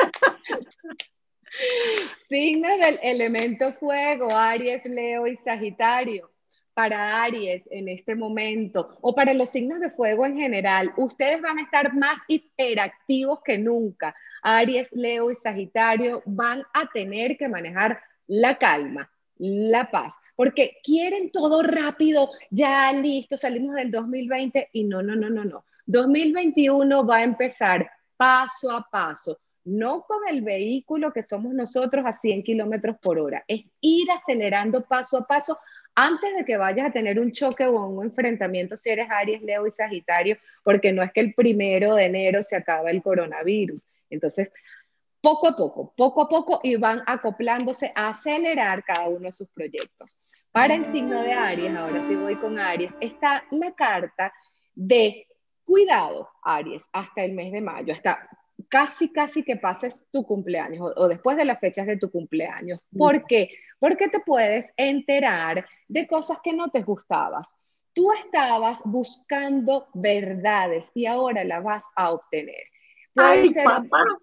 Signos del elemento fuego, Aries, Leo y Sagitario. Para Aries en este momento, o para los signos de fuego en general, ustedes van a estar más hiperactivos que nunca. Aries, Leo y Sagitario van a tener que manejar la calma, la paz, porque quieren todo rápido, ya listo, salimos del dos mil veinte y no, no, no, no, no. dos mil veintiuno va a empezar paso a paso, no con el vehículo que somos nosotros a cien kilómetros por hora, es ir acelerando paso a paso antes de que vayas a tener un choque o un enfrentamiento si eres Aries, Leo y Sagitario, porque no es que el primero de enero se acaba el coronavirus. Entonces, poco a poco, poco a poco, y van acoplándose a acelerar cada uno de sus proyectos. Para el signo de Aries, ahora sí voy con Aries, está la carta de cuidado, Aries, hasta el mes de mayo, hasta casi, casi que pases tu cumpleaños o, o después de las fechas de tu cumpleaños. ¿Por qué? Porque te puedes enterar de cosas que no te gustaban. Tú estabas buscando verdades y ahora las vas a obtener. Pueden Ay, ser papá.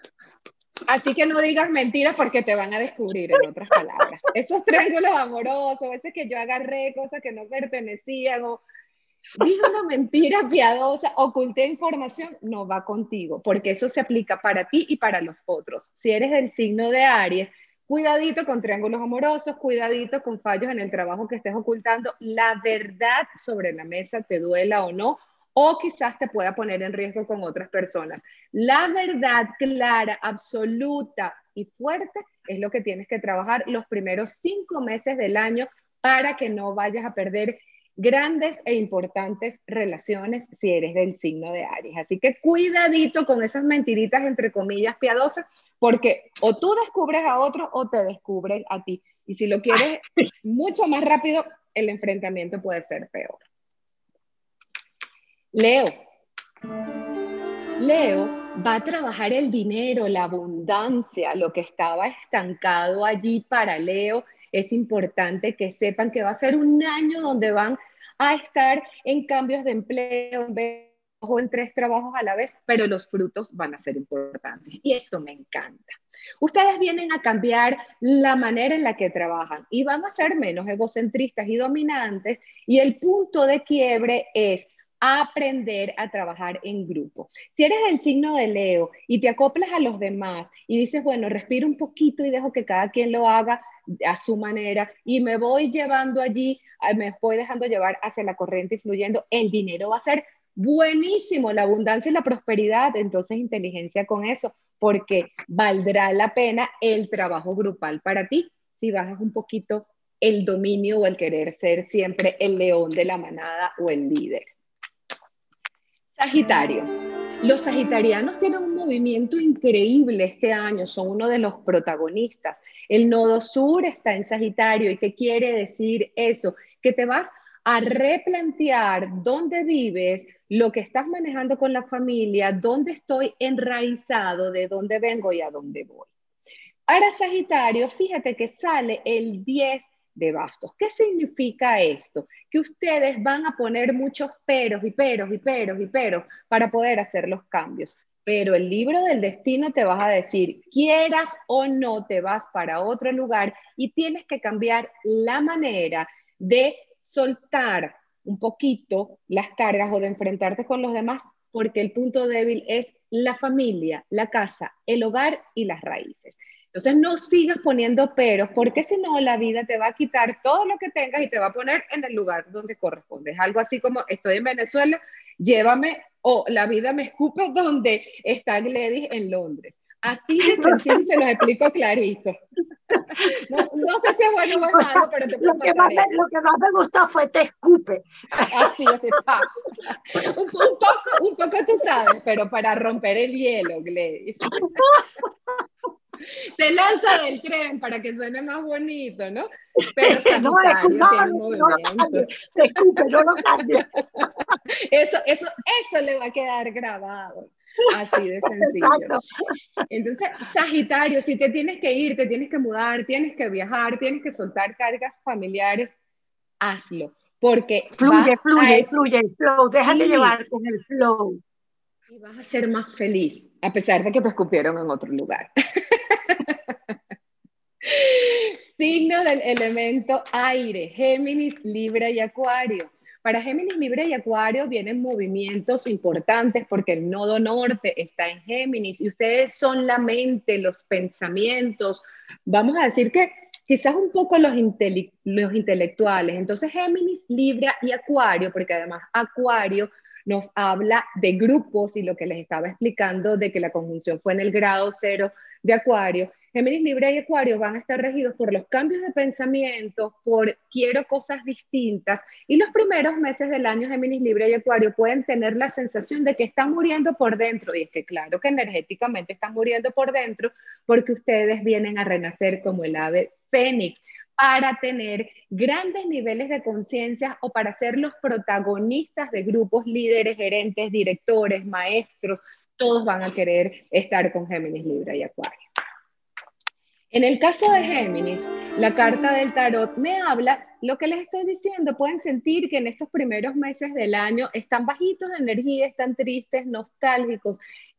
Así que no digas mentiras porque te van a descubrir, en otras palabras. Esos triángulos amorosos, veces que yo agarré cosas que no pertenecían o dije una mentira piadosa, oculté información, no va contigo, porque eso se aplica para ti y para los otros. Si eres del signo de Aries, cuidadito con triángulos amorosos, cuidadito con fallos en el trabajo que estés ocultando. La verdad sobre la mesa, te duela o no, o quizás te pueda poner en riesgo con otras personas. La verdad clara, absoluta y fuerte es lo que tienes que trabajar los primeros cinco meses del año para que no vayas a perder grandes e importantes relaciones si eres del signo de Aries. Así que cuidadito con esas mentiritas entre comillas piadosas, porque o tú descubres a otro o te descubren a ti. Y si lo quieres mucho más rápido, el enfrentamiento puede ser peor. Leo. Leo va a trabajar el dinero, la abundancia, lo que estaba estancado allí para Leo. Es importante que sepan que va a ser un año donde van a estar en cambios de empleo, en vez o en tres trabajos a la vez, pero los frutos van a ser importantes y eso me encanta. Ustedes vienen a cambiar la manera en la que trabajan y van a ser menos egocentristas y dominantes, y el punto de quiebre es aprender a trabajar en grupo. Si eres del signo de Leo y te acoplas a los demás y dices, bueno, respiro un poquito y dejo que cada quien lo haga a su manera y me voy llevando allí, me voy dejando llevar hacia la corriente y fluyendo, el dinero va a ser buenísimo, la abundancia y la prosperidad. Entonces, inteligencia con eso, porque valdrá la pena el trabajo grupal para ti si bajas un poquito el dominio o el querer ser siempre el león de la manada o el líder. Sagitario. Los sagitarianos tienen un movimiento increíble este año, son uno de los protagonistas. El nodo sur está en Sagitario. ¿Y qué quiere decir eso? Que te vas a replantear dónde vives, lo que estás manejando con la familia, dónde estoy enraizado, de dónde vengo y a dónde voy. Para Sagitario, fíjate que sale el diez de bastos. ¿Qué significa esto? Que ustedes van a poner muchos peros y peros y peros y peros para poder hacer los cambios. Pero el libro del destino te vas a decir, quieras o no, te vas para otro lugar y tienes que cambiar la manera de soltar un poquito las cargas o de enfrentarte con los demás, porque el punto débil es la familia, la casa, el hogar y las raíces. Entonces no sigas poniendo peros, porque si no la vida te va a quitar todo lo que tengas y te va a poner en el lugar donde corresponde. Es algo así como, estoy en Venezuela, llévame, o la vida me escupe donde está Gladys en Londres. Así de sencillo, se los explico clarito. No, no sé si es bueno o es malo, pero te puedo lo, que pasar más me, lo que más me gustó fue te escupe. Así, así está. Un, un, poco, un poco tú sabes, pero para romper el hielo, Gladys. Te lanza del tren para que suene más bonito, ¿no? Pero Sagitario no, tiene no, movimiento. No lo cambies, te escupe, no lo cambies. Eso, eso, eso le va a quedar grabado. Así de sencillo. Exacto. Entonces, Sagitario, si te tienes que ir, te tienes que mudar, tienes que viajar, tienes que soltar cargas familiares, hazlo. Porque fluye, vas fluye, a fluye, el flow, déjate sí. llevar con el flow. Y vas a ser más feliz, a pesar de que te escupieron en otro lugar. Signo del elemento aire, Géminis, Libra y Acuario. Para Géminis, Libra y Acuario vienen movimientos importantes porque el nodo norte está en Géminis y ustedes son la mente, los pensamientos. Vamos a decir que quizás un poco los, intele los intelectuales. Entonces Géminis, Libra y Acuario, porque además Acuario nos habla de grupos y lo que les estaba explicando de que la conjunción fue en el grado cero de Acuario. Géminis, Libra y Acuario van a estar regidos por los cambios de pensamiento, por quiero cosas distintas, y los primeros meses del año Géminis, Libra y Acuario pueden tener la sensación de que están muriendo por dentro, y es que claro que energéticamente están muriendo por dentro porque ustedes vienen a renacer como el ave fénix, para tener grandes niveles de conciencia o para ser los protagonistas de grupos, líderes, gerentes, directores, maestros. Todos van a querer estar con Géminis, Libra y Acuario. En el caso de Géminis, la carta del tarot me habla, lo que les estoy diciendo, pueden sentir que en estos primeros meses del año están bajitos de energía, están tristes, nostálgicos.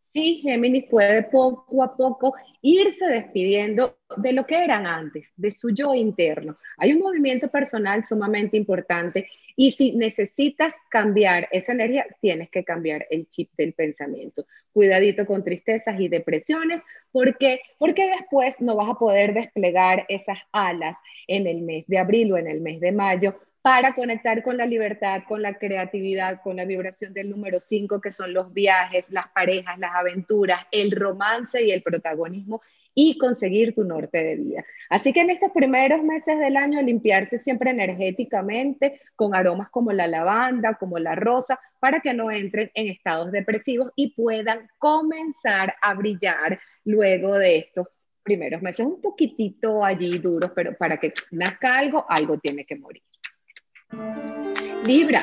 Sí, Géminis puede poco a poco irse despidiendo de lo que eran antes, de su yo interno. Hay un movimiento personal sumamente importante y si necesitas cambiar esa energía, tienes que cambiar el chip del pensamiento. Cuidadito con tristezas y depresiones, porque porque después no vas a poder desplegar esas alas en el mes de abril o en el mes de mayo para conectar con la libertad, con la creatividad, con la vibración del número cinco, que son los viajes, las parejas, las aventuras, el romance y el protagonismo, y conseguir tu norte de vida. Así que en estos primeros meses del año, limpiarse siempre energéticamente con aromas como la lavanda, como la rosa, para que no entren en estados depresivos y puedan comenzar a brillar luego de estos primeros meses un poquitito allí duros, pero para que nazca algo, algo tiene que morir. Libra,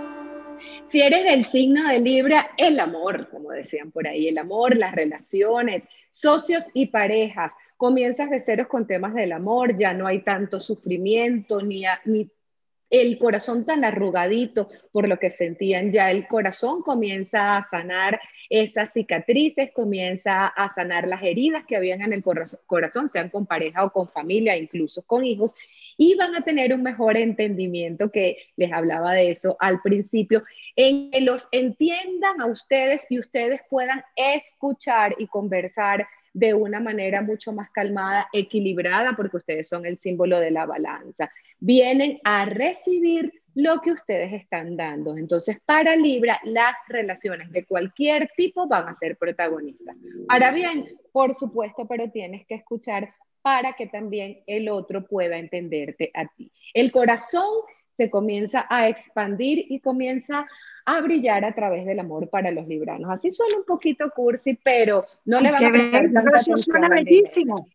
si eres del signo de Libra, el amor, como decían por ahí, el amor, las relaciones, socios y parejas. Comienzas de ceros con temas del amor, ya no hay tanto sufrimiento ni, a, ni el corazón tan arrugadito por lo que sentían, ya el corazón comienza a sanar esas cicatrices, comienza a sanar las heridas que habían en el corazón, sean con pareja o con familia, incluso con hijos, y van a tener un mejor entendimiento, que les hablaba de eso al principio, en que los entiendan a ustedes y ustedes puedan escuchar y conversar de una manera mucho más calmada, equilibrada, porque ustedes son el símbolo de la balanza. Vienen a recibir lo que ustedes están dando. Entonces, para Libra, las relaciones de cualquier tipo van a ser protagonistas. Para bien, por supuesto, pero tienes que escuchar para que también el otro pueda entenderte a ti. El corazón se comienza a expandir y comienza a brillar a través del amor para los libranos. Así suena un poquito cursi, pero no le van Qué a prestar bello, tanta eso suena atención al dinero. bellísimo.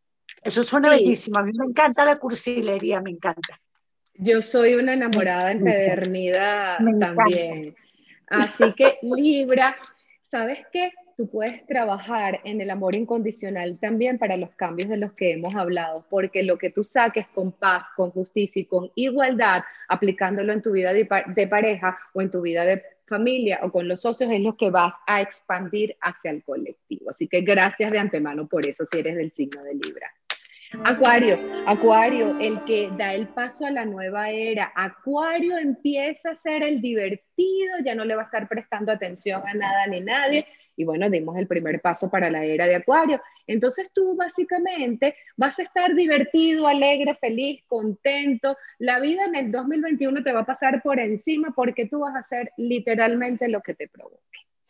Eso suena Sí, bellísimo. A mí me encanta la cursilería, me encanta. yo soy una Me, enamorada me encanta. Me empedernida encanta. también. Así que Libra, ¿sabes qué? Tú puedes trabajar en el amor incondicional también para los cambios de los que hemos hablado, porque lo que tú saques con paz, con justicia y con igualdad, aplicándolo en tu vida de, de pareja o en tu vida de familia o con los socios, es lo que vas a expandir hacia el colectivo. Así que gracias de antemano por eso, si eres del signo de Libra. Acuario, Acuario, el que da el paso a la nueva era. Acuario empieza a ser el divertido, ya no le va a estar prestando atención a nada ni nadie. Y bueno, dimos el primer paso para la era de Acuario. Entonces tú básicamente vas a estar divertido, alegre, feliz, contento. La vida en el dos mil veintiuno te va a pasar por encima porque tú vas a hacer literalmente lo que te provoque.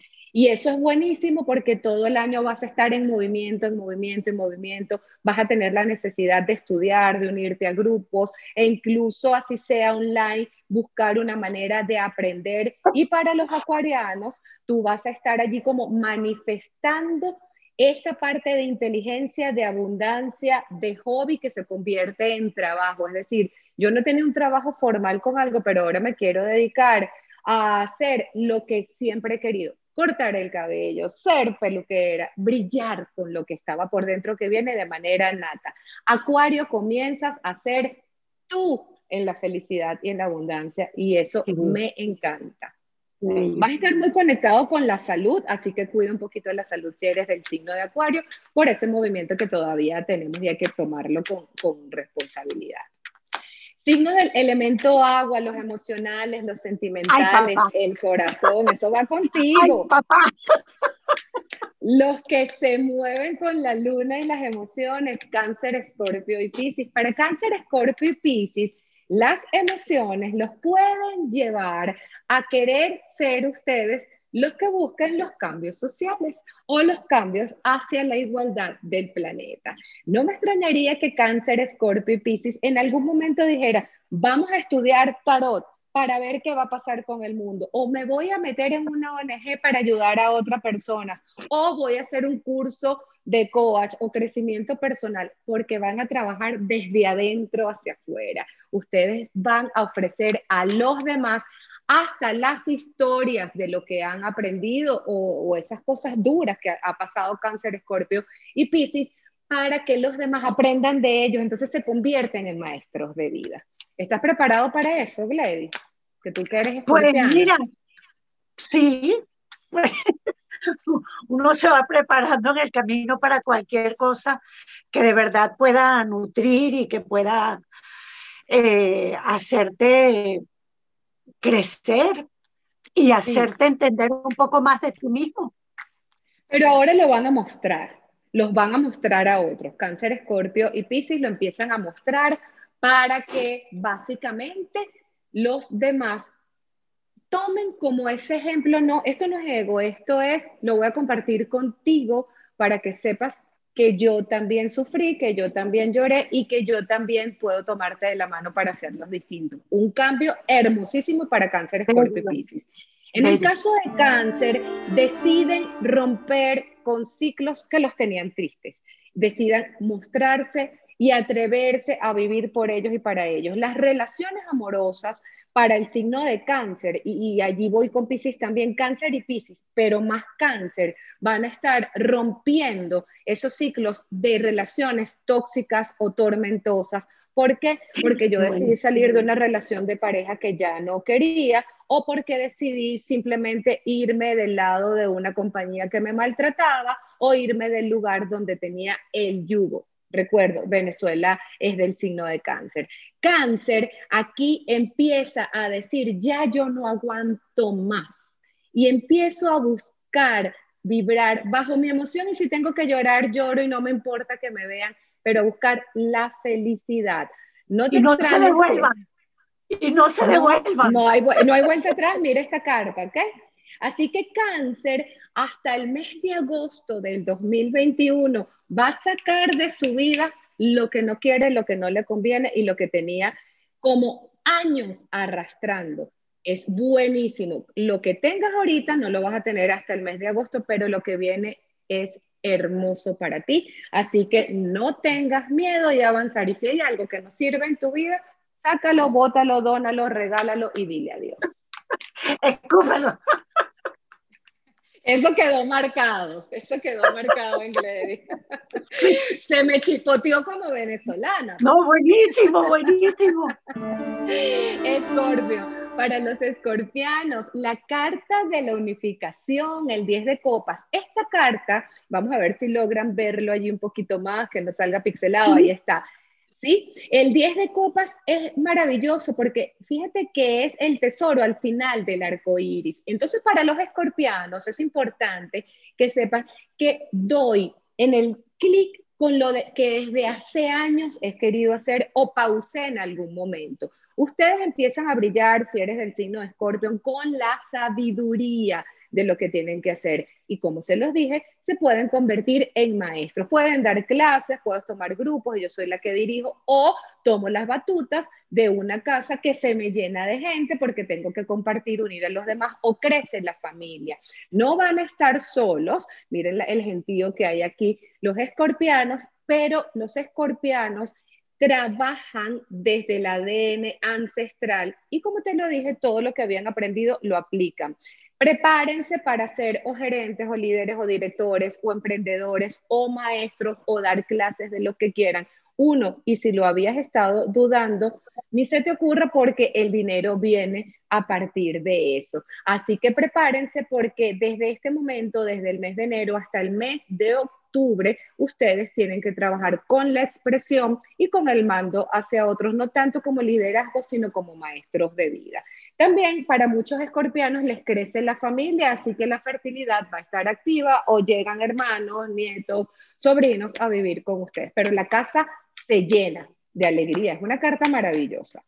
Y eso es buenísimo porque todo el año vas a estar en movimiento, en movimiento, en movimiento, vas a tener la necesidad de estudiar, de unirte a grupos e incluso así sea online, buscar una manera de aprender. Y para los acuarianos, tú vas a estar allí como manifestando esa parte de inteligencia, de abundancia, de hobby que se convierte en trabajo. Es decir, yo no tenía un trabajo formal con algo, pero ahora me quiero dedicar a hacer lo que siempre he querido: cortar el cabello, ser peluquera, brillar con lo que estaba por dentro, que viene de manera nata. Acuario, comienzas a ser tú en la felicidad y en la abundancia, y eso Sí, me encanta. sí. Vas a estar muy conectado con la salud, así que cuida un poquito de la salud si eres del signo de Acuario, por ese movimiento que todavía tenemos y hay que tomarlo con, con responsabilidad. Signo del elemento agua, los emocionales, los Ay, sentimentales, papá. el corazón, eso va Ay, contigo. papá. Los que se mueven con la luna y las emociones, Cáncer, Escorpio y Piscis. Para Cáncer, Escorpio y Piscis, las emociones los pueden llevar a querer ser ustedes los que busquen los cambios sociales o los cambios hacia la igualdad del planeta. No me extrañaría que Cáncer, Escorpio y Piscis en algún momento dijera: vamos a estudiar tarot para ver qué va a pasar con el mundo, o me voy a meter en una O N G para ayudar a otras personas, o voy a hacer un curso de coach o crecimiento personal, porque van a trabajar desde adentro hacia afuera. Ustedes van a ofrecer a los demás hasta las historias de lo que han aprendido o, o esas cosas duras que ha, ha pasado Cáncer, Escorpio y Piscis, para que los demás aprendan de ellos, entonces se convierten en maestros de vida. ¿Estás preparado para eso, Gladys? Que tú que eres Pues escorpiana. mira, sí, uno se va preparando en el camino para cualquier cosa que de verdad pueda nutrir y que pueda eh, hacerte crecer y Sí. hacerte entender un poco más de ti mismo. Pero ahora lo van a mostrar, los van a mostrar a otros. Cáncer, Escorpio y Piscis lo empiezan a mostrar para que básicamente los demás tomen como ese ejemplo. No, esto no es ego, esto es, lo voy a compartir contigo para que sepas que yo también sufrí, que yo también lloré y que yo también puedo tomarte de la mano para hacerlos distintos. Un cambio hermosísimo para Cáncer, Escorpio y Bello, Piscis. En el bello. caso de Cáncer, deciden romper con ciclos que los tenían tristes. Decidan mostrarse y atreverse a vivir por ellos y para ellos. Las relaciones amorosas para el signo de Cáncer, y, y allí voy con Piscis también, Cáncer y Piscis, pero más Cáncer, van a estar rompiendo esos ciclos de relaciones tóxicas o tormentosas. ¿Por qué? Porque yo Bueno, decidí salir de una relación de pareja que ya no quería, o porque decidí simplemente irme del lado de una compañía que me maltrataba, o irme del lugar donde tenía el yugo. Recuerdo, Venezuela es del signo de Cáncer. Cáncer aquí empieza a decir, ya yo no aguanto más. Y empiezo a buscar vibrar bajo mi emoción, y si tengo que llorar, lloro y no me importa que me vean, pero buscar la felicidad. No te y no se extrañes que devuelvan, y no se no, devuelvan. no hay, no hay vuelta atrás. Mira esta carta, ¿ok? Así que Cáncer, hasta el mes de agosto del dos mil veintiuno, va a sacar de su vida lo que no quiere, lo que no le conviene y lo que tenía como años arrastrando. Es buenísimo. Lo que tengas ahorita no lo vas a tener hasta el mes de agosto, pero lo que viene es hermoso para ti. Así que no tengas miedo y avanzar. Y si hay algo que no sirve en tu vida, sácalo, bótalo, dónalo, regálalo y dile adiós. Escúpelo. Eso quedó marcado, eso quedó marcado en Gladys. Sí. Se me chispoteó como venezolana. No, buenísimo, buenísimo. Escorpio, para los escorpianos, la carta de la unificación, el diez de copas. Esta carta, vamos a ver si logran verlo allí un poquito más, que no salga pixelado, ahí Sí. está. ¿Sí? El diez de copas es maravilloso porque fíjate que es el tesoro al final del arco iris. Entonces, para los escorpianos es importante que sepan que doy en el clic con lo de, que desde hace años he querido hacer o pausé en algún momento. Ustedes empiezan a brillar, si eres del signo de Escorpión, con la sabiduría de lo que tienen que hacer. Y como se los dije, se pueden convertir en maestros. Pueden dar clases, puedes tomar grupos, y yo soy la que dirijo, o tomo las batutas de una casa que se me llena de gente porque tengo que compartir, unir a los demás, o crece la familia. No van a estar solos, miren el gentío que hay aquí, los escorpianos, pero los escorpianos trabajan desde el A D N ancestral y, como te lo dije, todo lo que habían aprendido lo aplican. Prepárense para ser o gerentes o líderes o directores o emprendedores o maestros o dar clases de lo que quieran. Uno, y si lo habías estado dudando, ni se te ocurra porque el dinero viene a partir de eso. Así que prepárense porque desde este momento, desde el mes de enero hasta el mes de octubre, ustedes tienen que trabajar con la expresión y con el mando hacia otros, no tanto como liderazgo, sino como maestros de vida. También para muchos escorpianos les crece la familia, así que la fertilidad va a estar activa o llegan hermanos, nietos, sobrinos a vivir con ustedes. Pero la casa se llena de alegría. Es una carta maravillosa.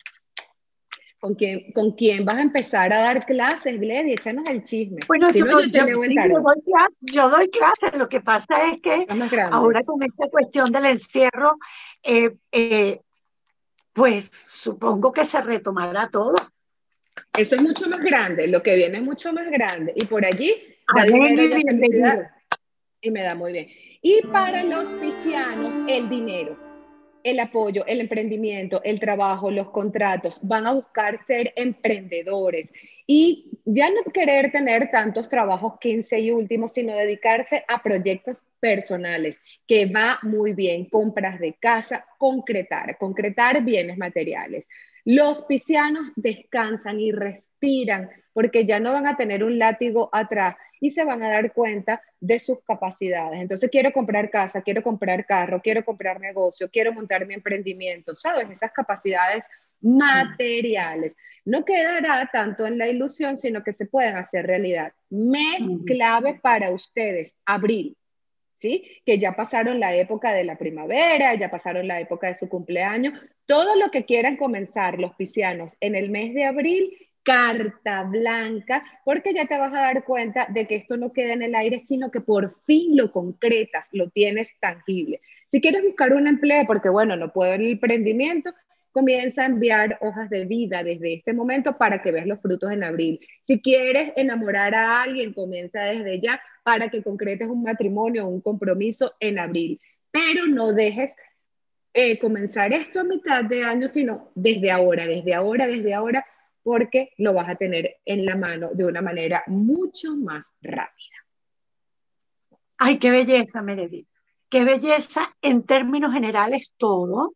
¿Con quién, ¿Con quién vas a empezar a dar clases, Gledy? Échanos el chisme. Bueno, Si yo, no, yo te yo, leo el sí, yo tarot. doy clases, yo doy clases. Lo que pasa es que Está más grande. ahora con esta cuestión del encierro, eh, eh, pues supongo que se retomará todo. Eso es mucho más grande. Lo que viene es mucho más grande. Y por allí da Amén dinero y y da felicidad. bienvenido. Y me da muy bien. Y para los piscianos, el dinero, el apoyo, el emprendimiento, el trabajo, los contratos, van a buscar ser emprendedores y ya no querer tener tantos trabajos quince y últimos, sino dedicarse a proyectos personales, que va muy bien, compras de casa, concretar, concretar bienes materiales. Los piscianos descansan y respiran porque ya no van a tener un látigo atrás y se van a dar cuenta de sus capacidades. Entonces, quiero comprar casa, quiero comprar carro, quiero comprar negocio, quiero montar mi emprendimiento, ¿sabes? Esas capacidades materiales. No quedará tanto en la ilusión, sino que se pueden hacer realidad. Mes clave para ustedes, abril. ¿Sí? Que ya pasaron la época de la primavera, ya pasaron la época de su cumpleaños, todo lo que quieran comenzar los piscianos en el mes de abril, carta blanca, porque ya te vas a dar cuenta de que esto no queda en el aire, sino que por fin lo concretas, lo tienes tangible. Si quieres buscar un empleo, porque bueno, no puedo en el emprendimiento, comienza a enviar hojas de vida desde este momento para que veas los frutos en abril. Si quieres enamorar a alguien, comienza desde ya para que concretes un matrimonio o un compromiso en abril. Pero no dejes eh, comenzar esto a mitad de año, sino desde ahora, desde ahora, desde ahora, porque lo vas a tener en la mano de una manera mucho más rápida. Ay, qué belleza, Meredith. Qué belleza en términos generales todo.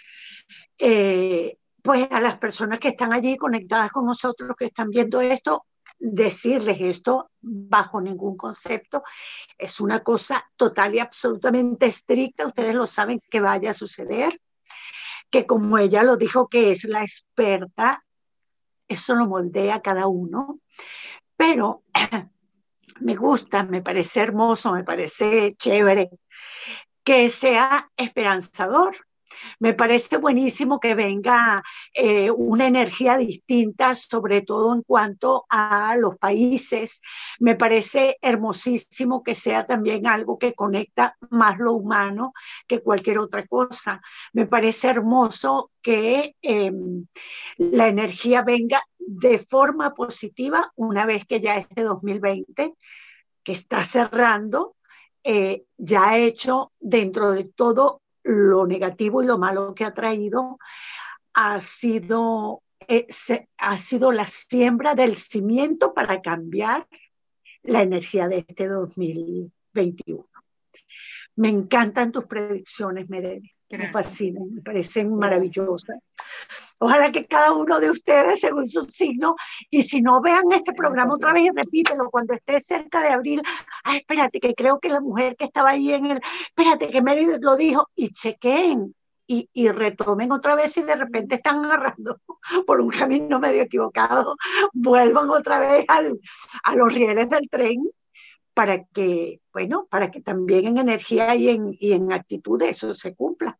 Eh, pues a las personas que están allí conectadas con nosotros, que están viendo esto, decirles esto bajo ningún concepto. Es una cosa total y absolutamente estricta. Ustedes lo saben que vaya a suceder. Que como ella lo dijo, que es la experta, eso lo moldea cada uno. Pero me gusta, me parece hermoso, me parece chévere que sea esperanzador. Me parece buenísimo que venga eh, una energía distinta, sobre todo en cuanto a los países. Me parece hermosísimo que sea también algo que conecta más lo humano que cualquier otra cosa. Me parece hermoso que eh, la energía venga de forma positiva una vez que ya este dos mil veinte, que está cerrando, eh, ya ha hecho dentro de todo lo negativo y lo malo que ha traído, ha sido, eh, se, ha sido la siembra del cimiento para cambiar la energía de este dos mil veintiuno. Me encantan tus predicciones, Meredith. Me fascinan, me parecen maravillosas. Ojalá que cada uno de ustedes, según su signo, y si no, vean este programa otra vez y repítelo cuando esté cerca de abril. Ay, espérate, que creo que la mujer que estaba ahí en el, espérate, que Meredith lo dijo, y chequen, y, y retomen otra vez si de repente están agarrando por un camino medio equivocado, vuelvan otra vez al, a los rieles del tren para que, bueno, para que también en energía y en, y en actitud eso se cumpla.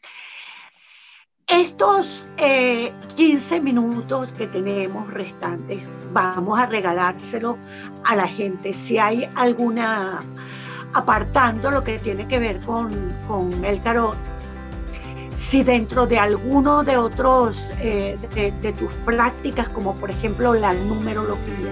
Estos eh, quince minutos que tenemos restantes, vamos a regalárselo a la gente. Si hay alguna, apartando lo que tiene que ver con, con el tarot, si dentro de alguno de otros, eh, de, de tus prácticas, como por ejemplo la numerología,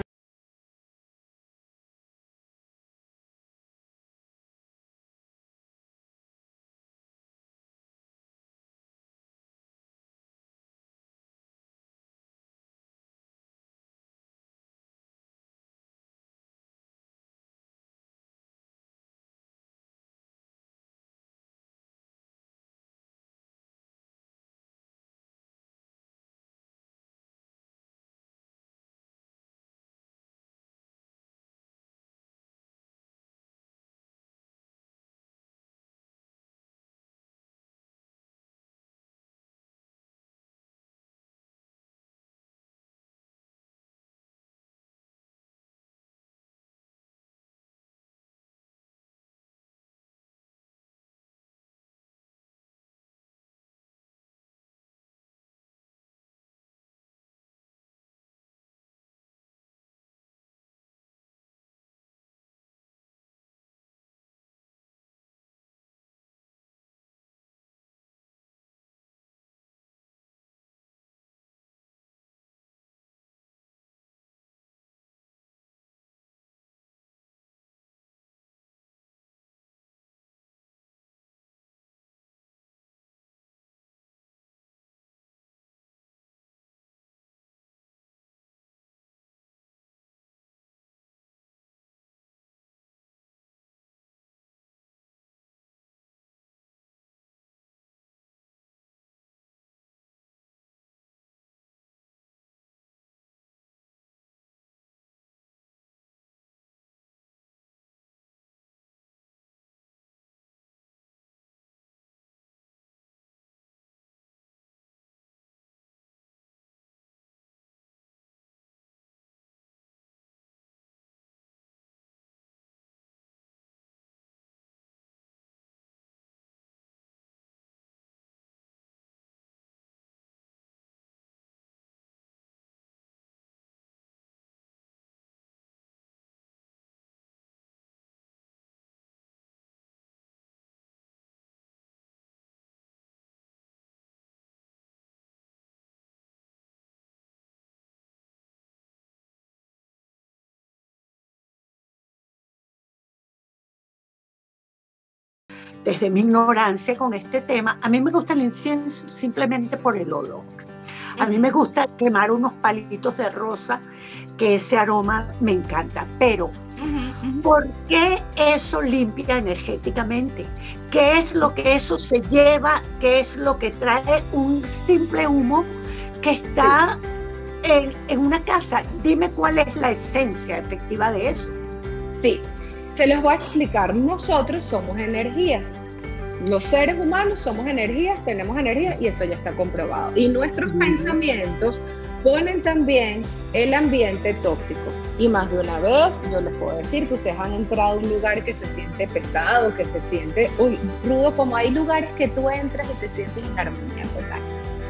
desde mi ignorancia con este tema, a mí me gusta el incienso simplemente por el olor. A mí me gusta quemar unos palitos de rosa, que ese aroma me encanta, pero Uh-huh, uh-huh. ¿por qué eso limpia energéticamente? ¿Qué es lo que eso se lleva? ¿Qué es lo que trae un simple humo que está Sí. en, en una casa? Dime cuál es la esencia efectiva de eso. Sí, se los voy a explicar. Nosotros somos energía. Los seres humanos somos energías, tenemos energía y eso ya está comprobado. Y nuestros pensamientos ponen también el ambiente tóxico. Y más de una vez, yo les puedo decir que ustedes han entrado a un lugar que se siente pesado, que se siente uy, rudo, como hay lugares que tú entras y te sientes en armonía total.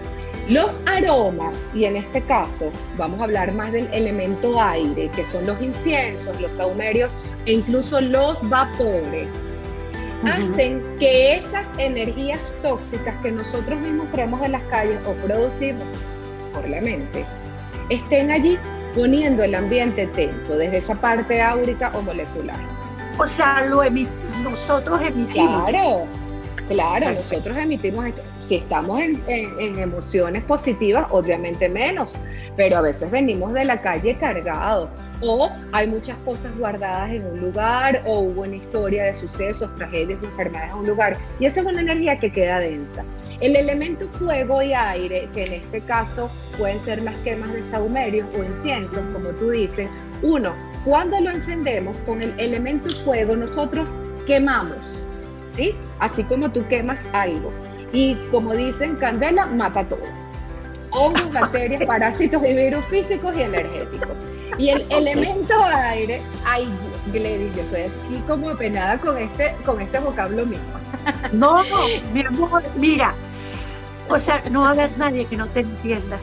Los aromas, y en este caso vamos a hablar más del elemento aire, que son los inciensos, los sahumerios e incluso los vapores, hacen que esas energías tóxicas que nosotros mismos traemos de las calles o producimos por la mente, estén allí poniendo el ambiente tenso, desde esa parte áurica o molecular. O sea, lo emi nosotros emitimos. Claro, claro, nosotros emitimos esto. Si estamos en, en, en emociones positivas, obviamente menos, pero a veces venimos de la calle cargados, o hay muchas cosas guardadas en un lugar, o hubo una historia de sucesos, tragedias, enfermedades en un lugar, y esa es una energía que queda densa. El elemento fuego y aire, que en este caso pueden ser las quemas de sahumerios o inciensos, como tú dices, uno, cuando lo encendemos con el elemento fuego, nosotros quemamos, ¿sí? Así como tú quemas algo. Y como dicen, candela mata todo. Hongos, bacterias, parásitos y virus físicos y energéticos. Y el okay. elemento aire, ay, Gladys, yo estoy aquí como apenada con este, con este vocablo mismo. No, mi amor, mira, o sea, no va a haber nadie que no te entienda.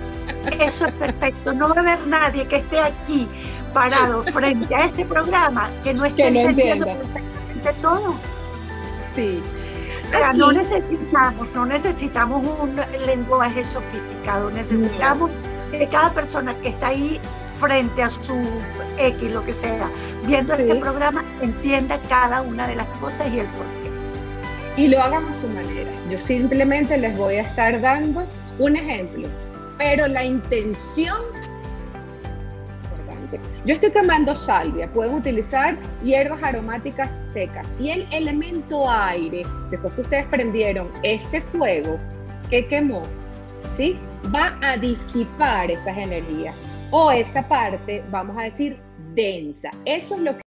Eso es perfecto, no va a haber nadie que esté aquí parado frente a este programa que no esté que no entendiendo entienda. perfectamente todo. Sí. O sea, no necesitamos, no necesitamos un lenguaje sofisticado, necesitamos no. que cada persona que está ahí frente a su X, lo que sea, viendo sí. este programa, entienda cada una de las cosas y el porqué. Y lo hagan a su manera. Yo simplemente les voy a estar dando un ejemplo, pero la intención... Yo estoy quemando salvia, pueden utilizar hierbas aromáticas secas y el elemento aire, después que ustedes prendieron este fuego que quemó, ¿sí? Va a disipar esas energías o esa parte, vamos a decir, densa. Eso es lo que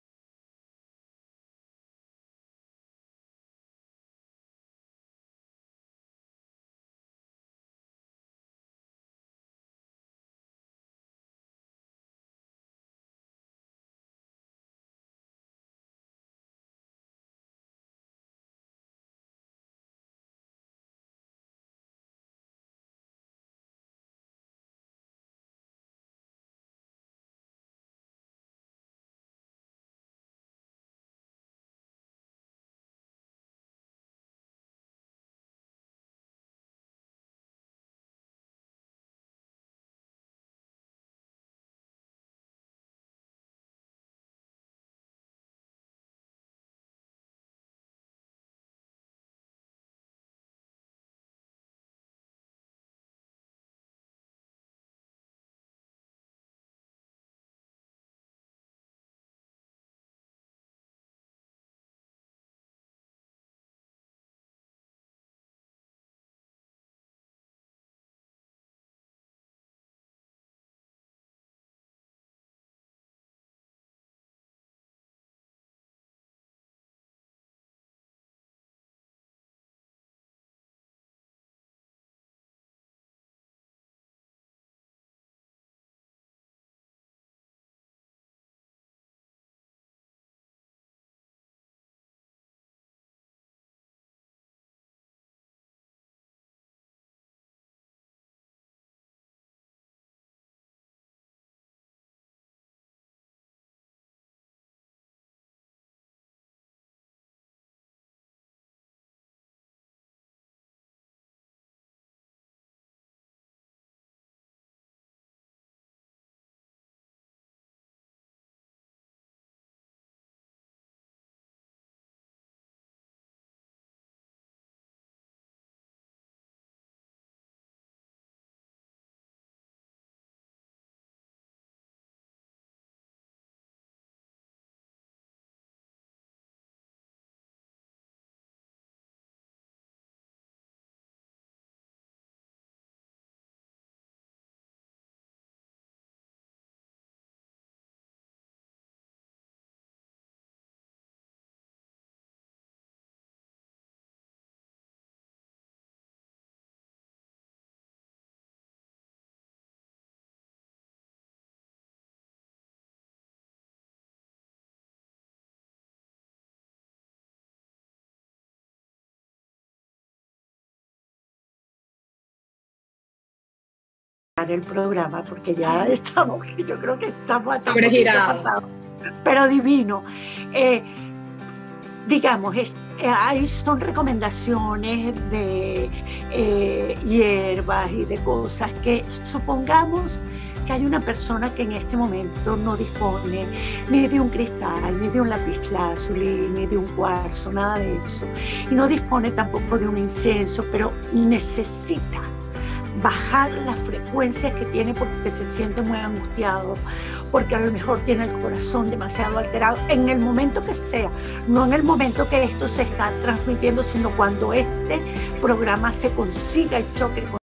cerrar el programa porque ya estamos, yo creo que estamos sobregirados, pero divino. Eh, digamos, es, eh, ahí son recomendaciones de eh, hierbas y de cosas que supongamos que hay una persona que en este momento no dispone ni de un cristal, ni de un lapislázuli, ni de un cuarzo, nada de eso, y no dispone tampoco de un incienso, pero necesita bajar las frecuencias que tiene porque se siente muy angustiado, porque a lo mejor tiene el corazón demasiado alterado, en el momento que sea, no en el momento que esto se está transmitiendo, sino cuando este programa se consiga el choque con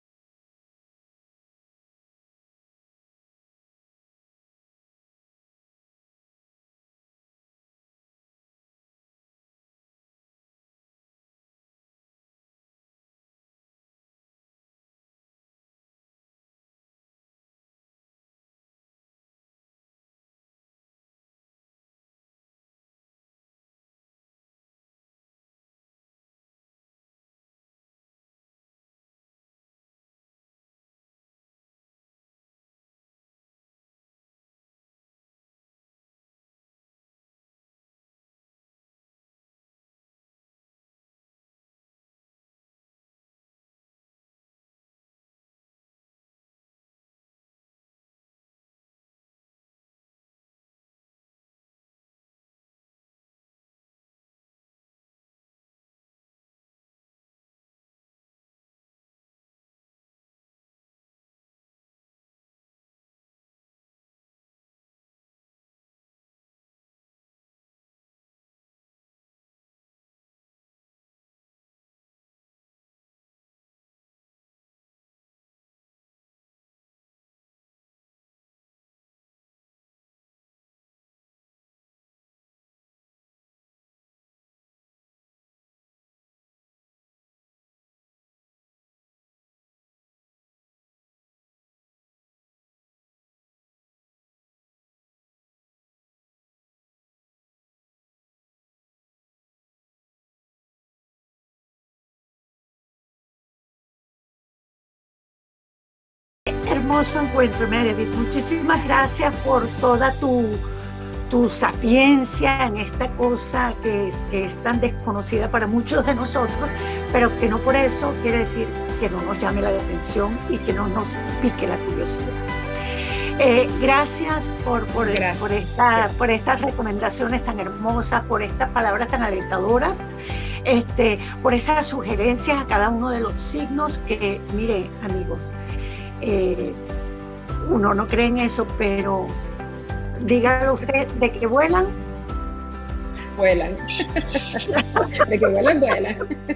hermoso encuentro, Meredith. Muchísimas gracias por toda tu, tu sapiencia en esta cosa que, que es tan desconocida para muchos de nosotros, pero que no por eso quiere decir que no nos llame la atención y que no nos pique la curiosidad. Eh, gracias por, por, gracias. Por, esta, por estas recomendaciones tan hermosas, por estas palabras tan alentadoras, este, por esas sugerencias a cada uno de los signos que, mire, amigos, Eh, uno no cree en eso, pero dígalo usted, ¿de que vuelan? Vuelan. De que vuelan, vuelan.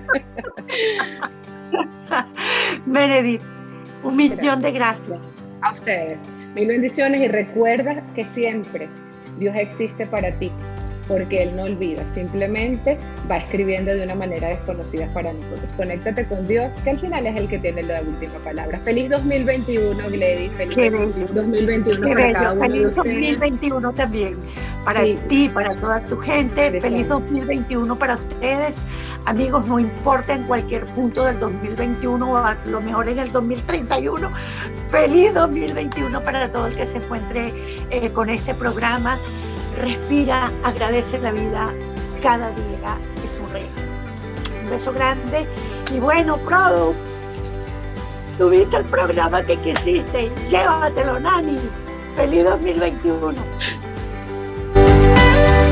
Meredith, un millón de gracias. A ustedes. Mil bendiciones y recuerda que siempre Dios existe para ti, porque Él no olvida, simplemente va escribiendo de una manera desconocida para nosotros. Conéctate con Dios, que al final es el que tiene la última palabra. Feliz dos mil veintiuno, Gladys. Feliz dos mil veintiuno para cada uno Feliz de ustedes. dos mil veintiuno también, para sí. ti, para toda tu gente. Feliz, Feliz dos mil veintiuno para ustedes. Amigos, no importa en cualquier punto del dos mil veintiuno o a lo mejor en el dos mil treinta y uno. Feliz dos mil veintiuno para todo el que se encuentre eh, con este programa. Respira, agradece la vida, cada día es un regalo. Un beso grande y bueno, Produ, tuviste el programa que quisiste, llévatelo, Nani. Feliz dos mil veintiuno.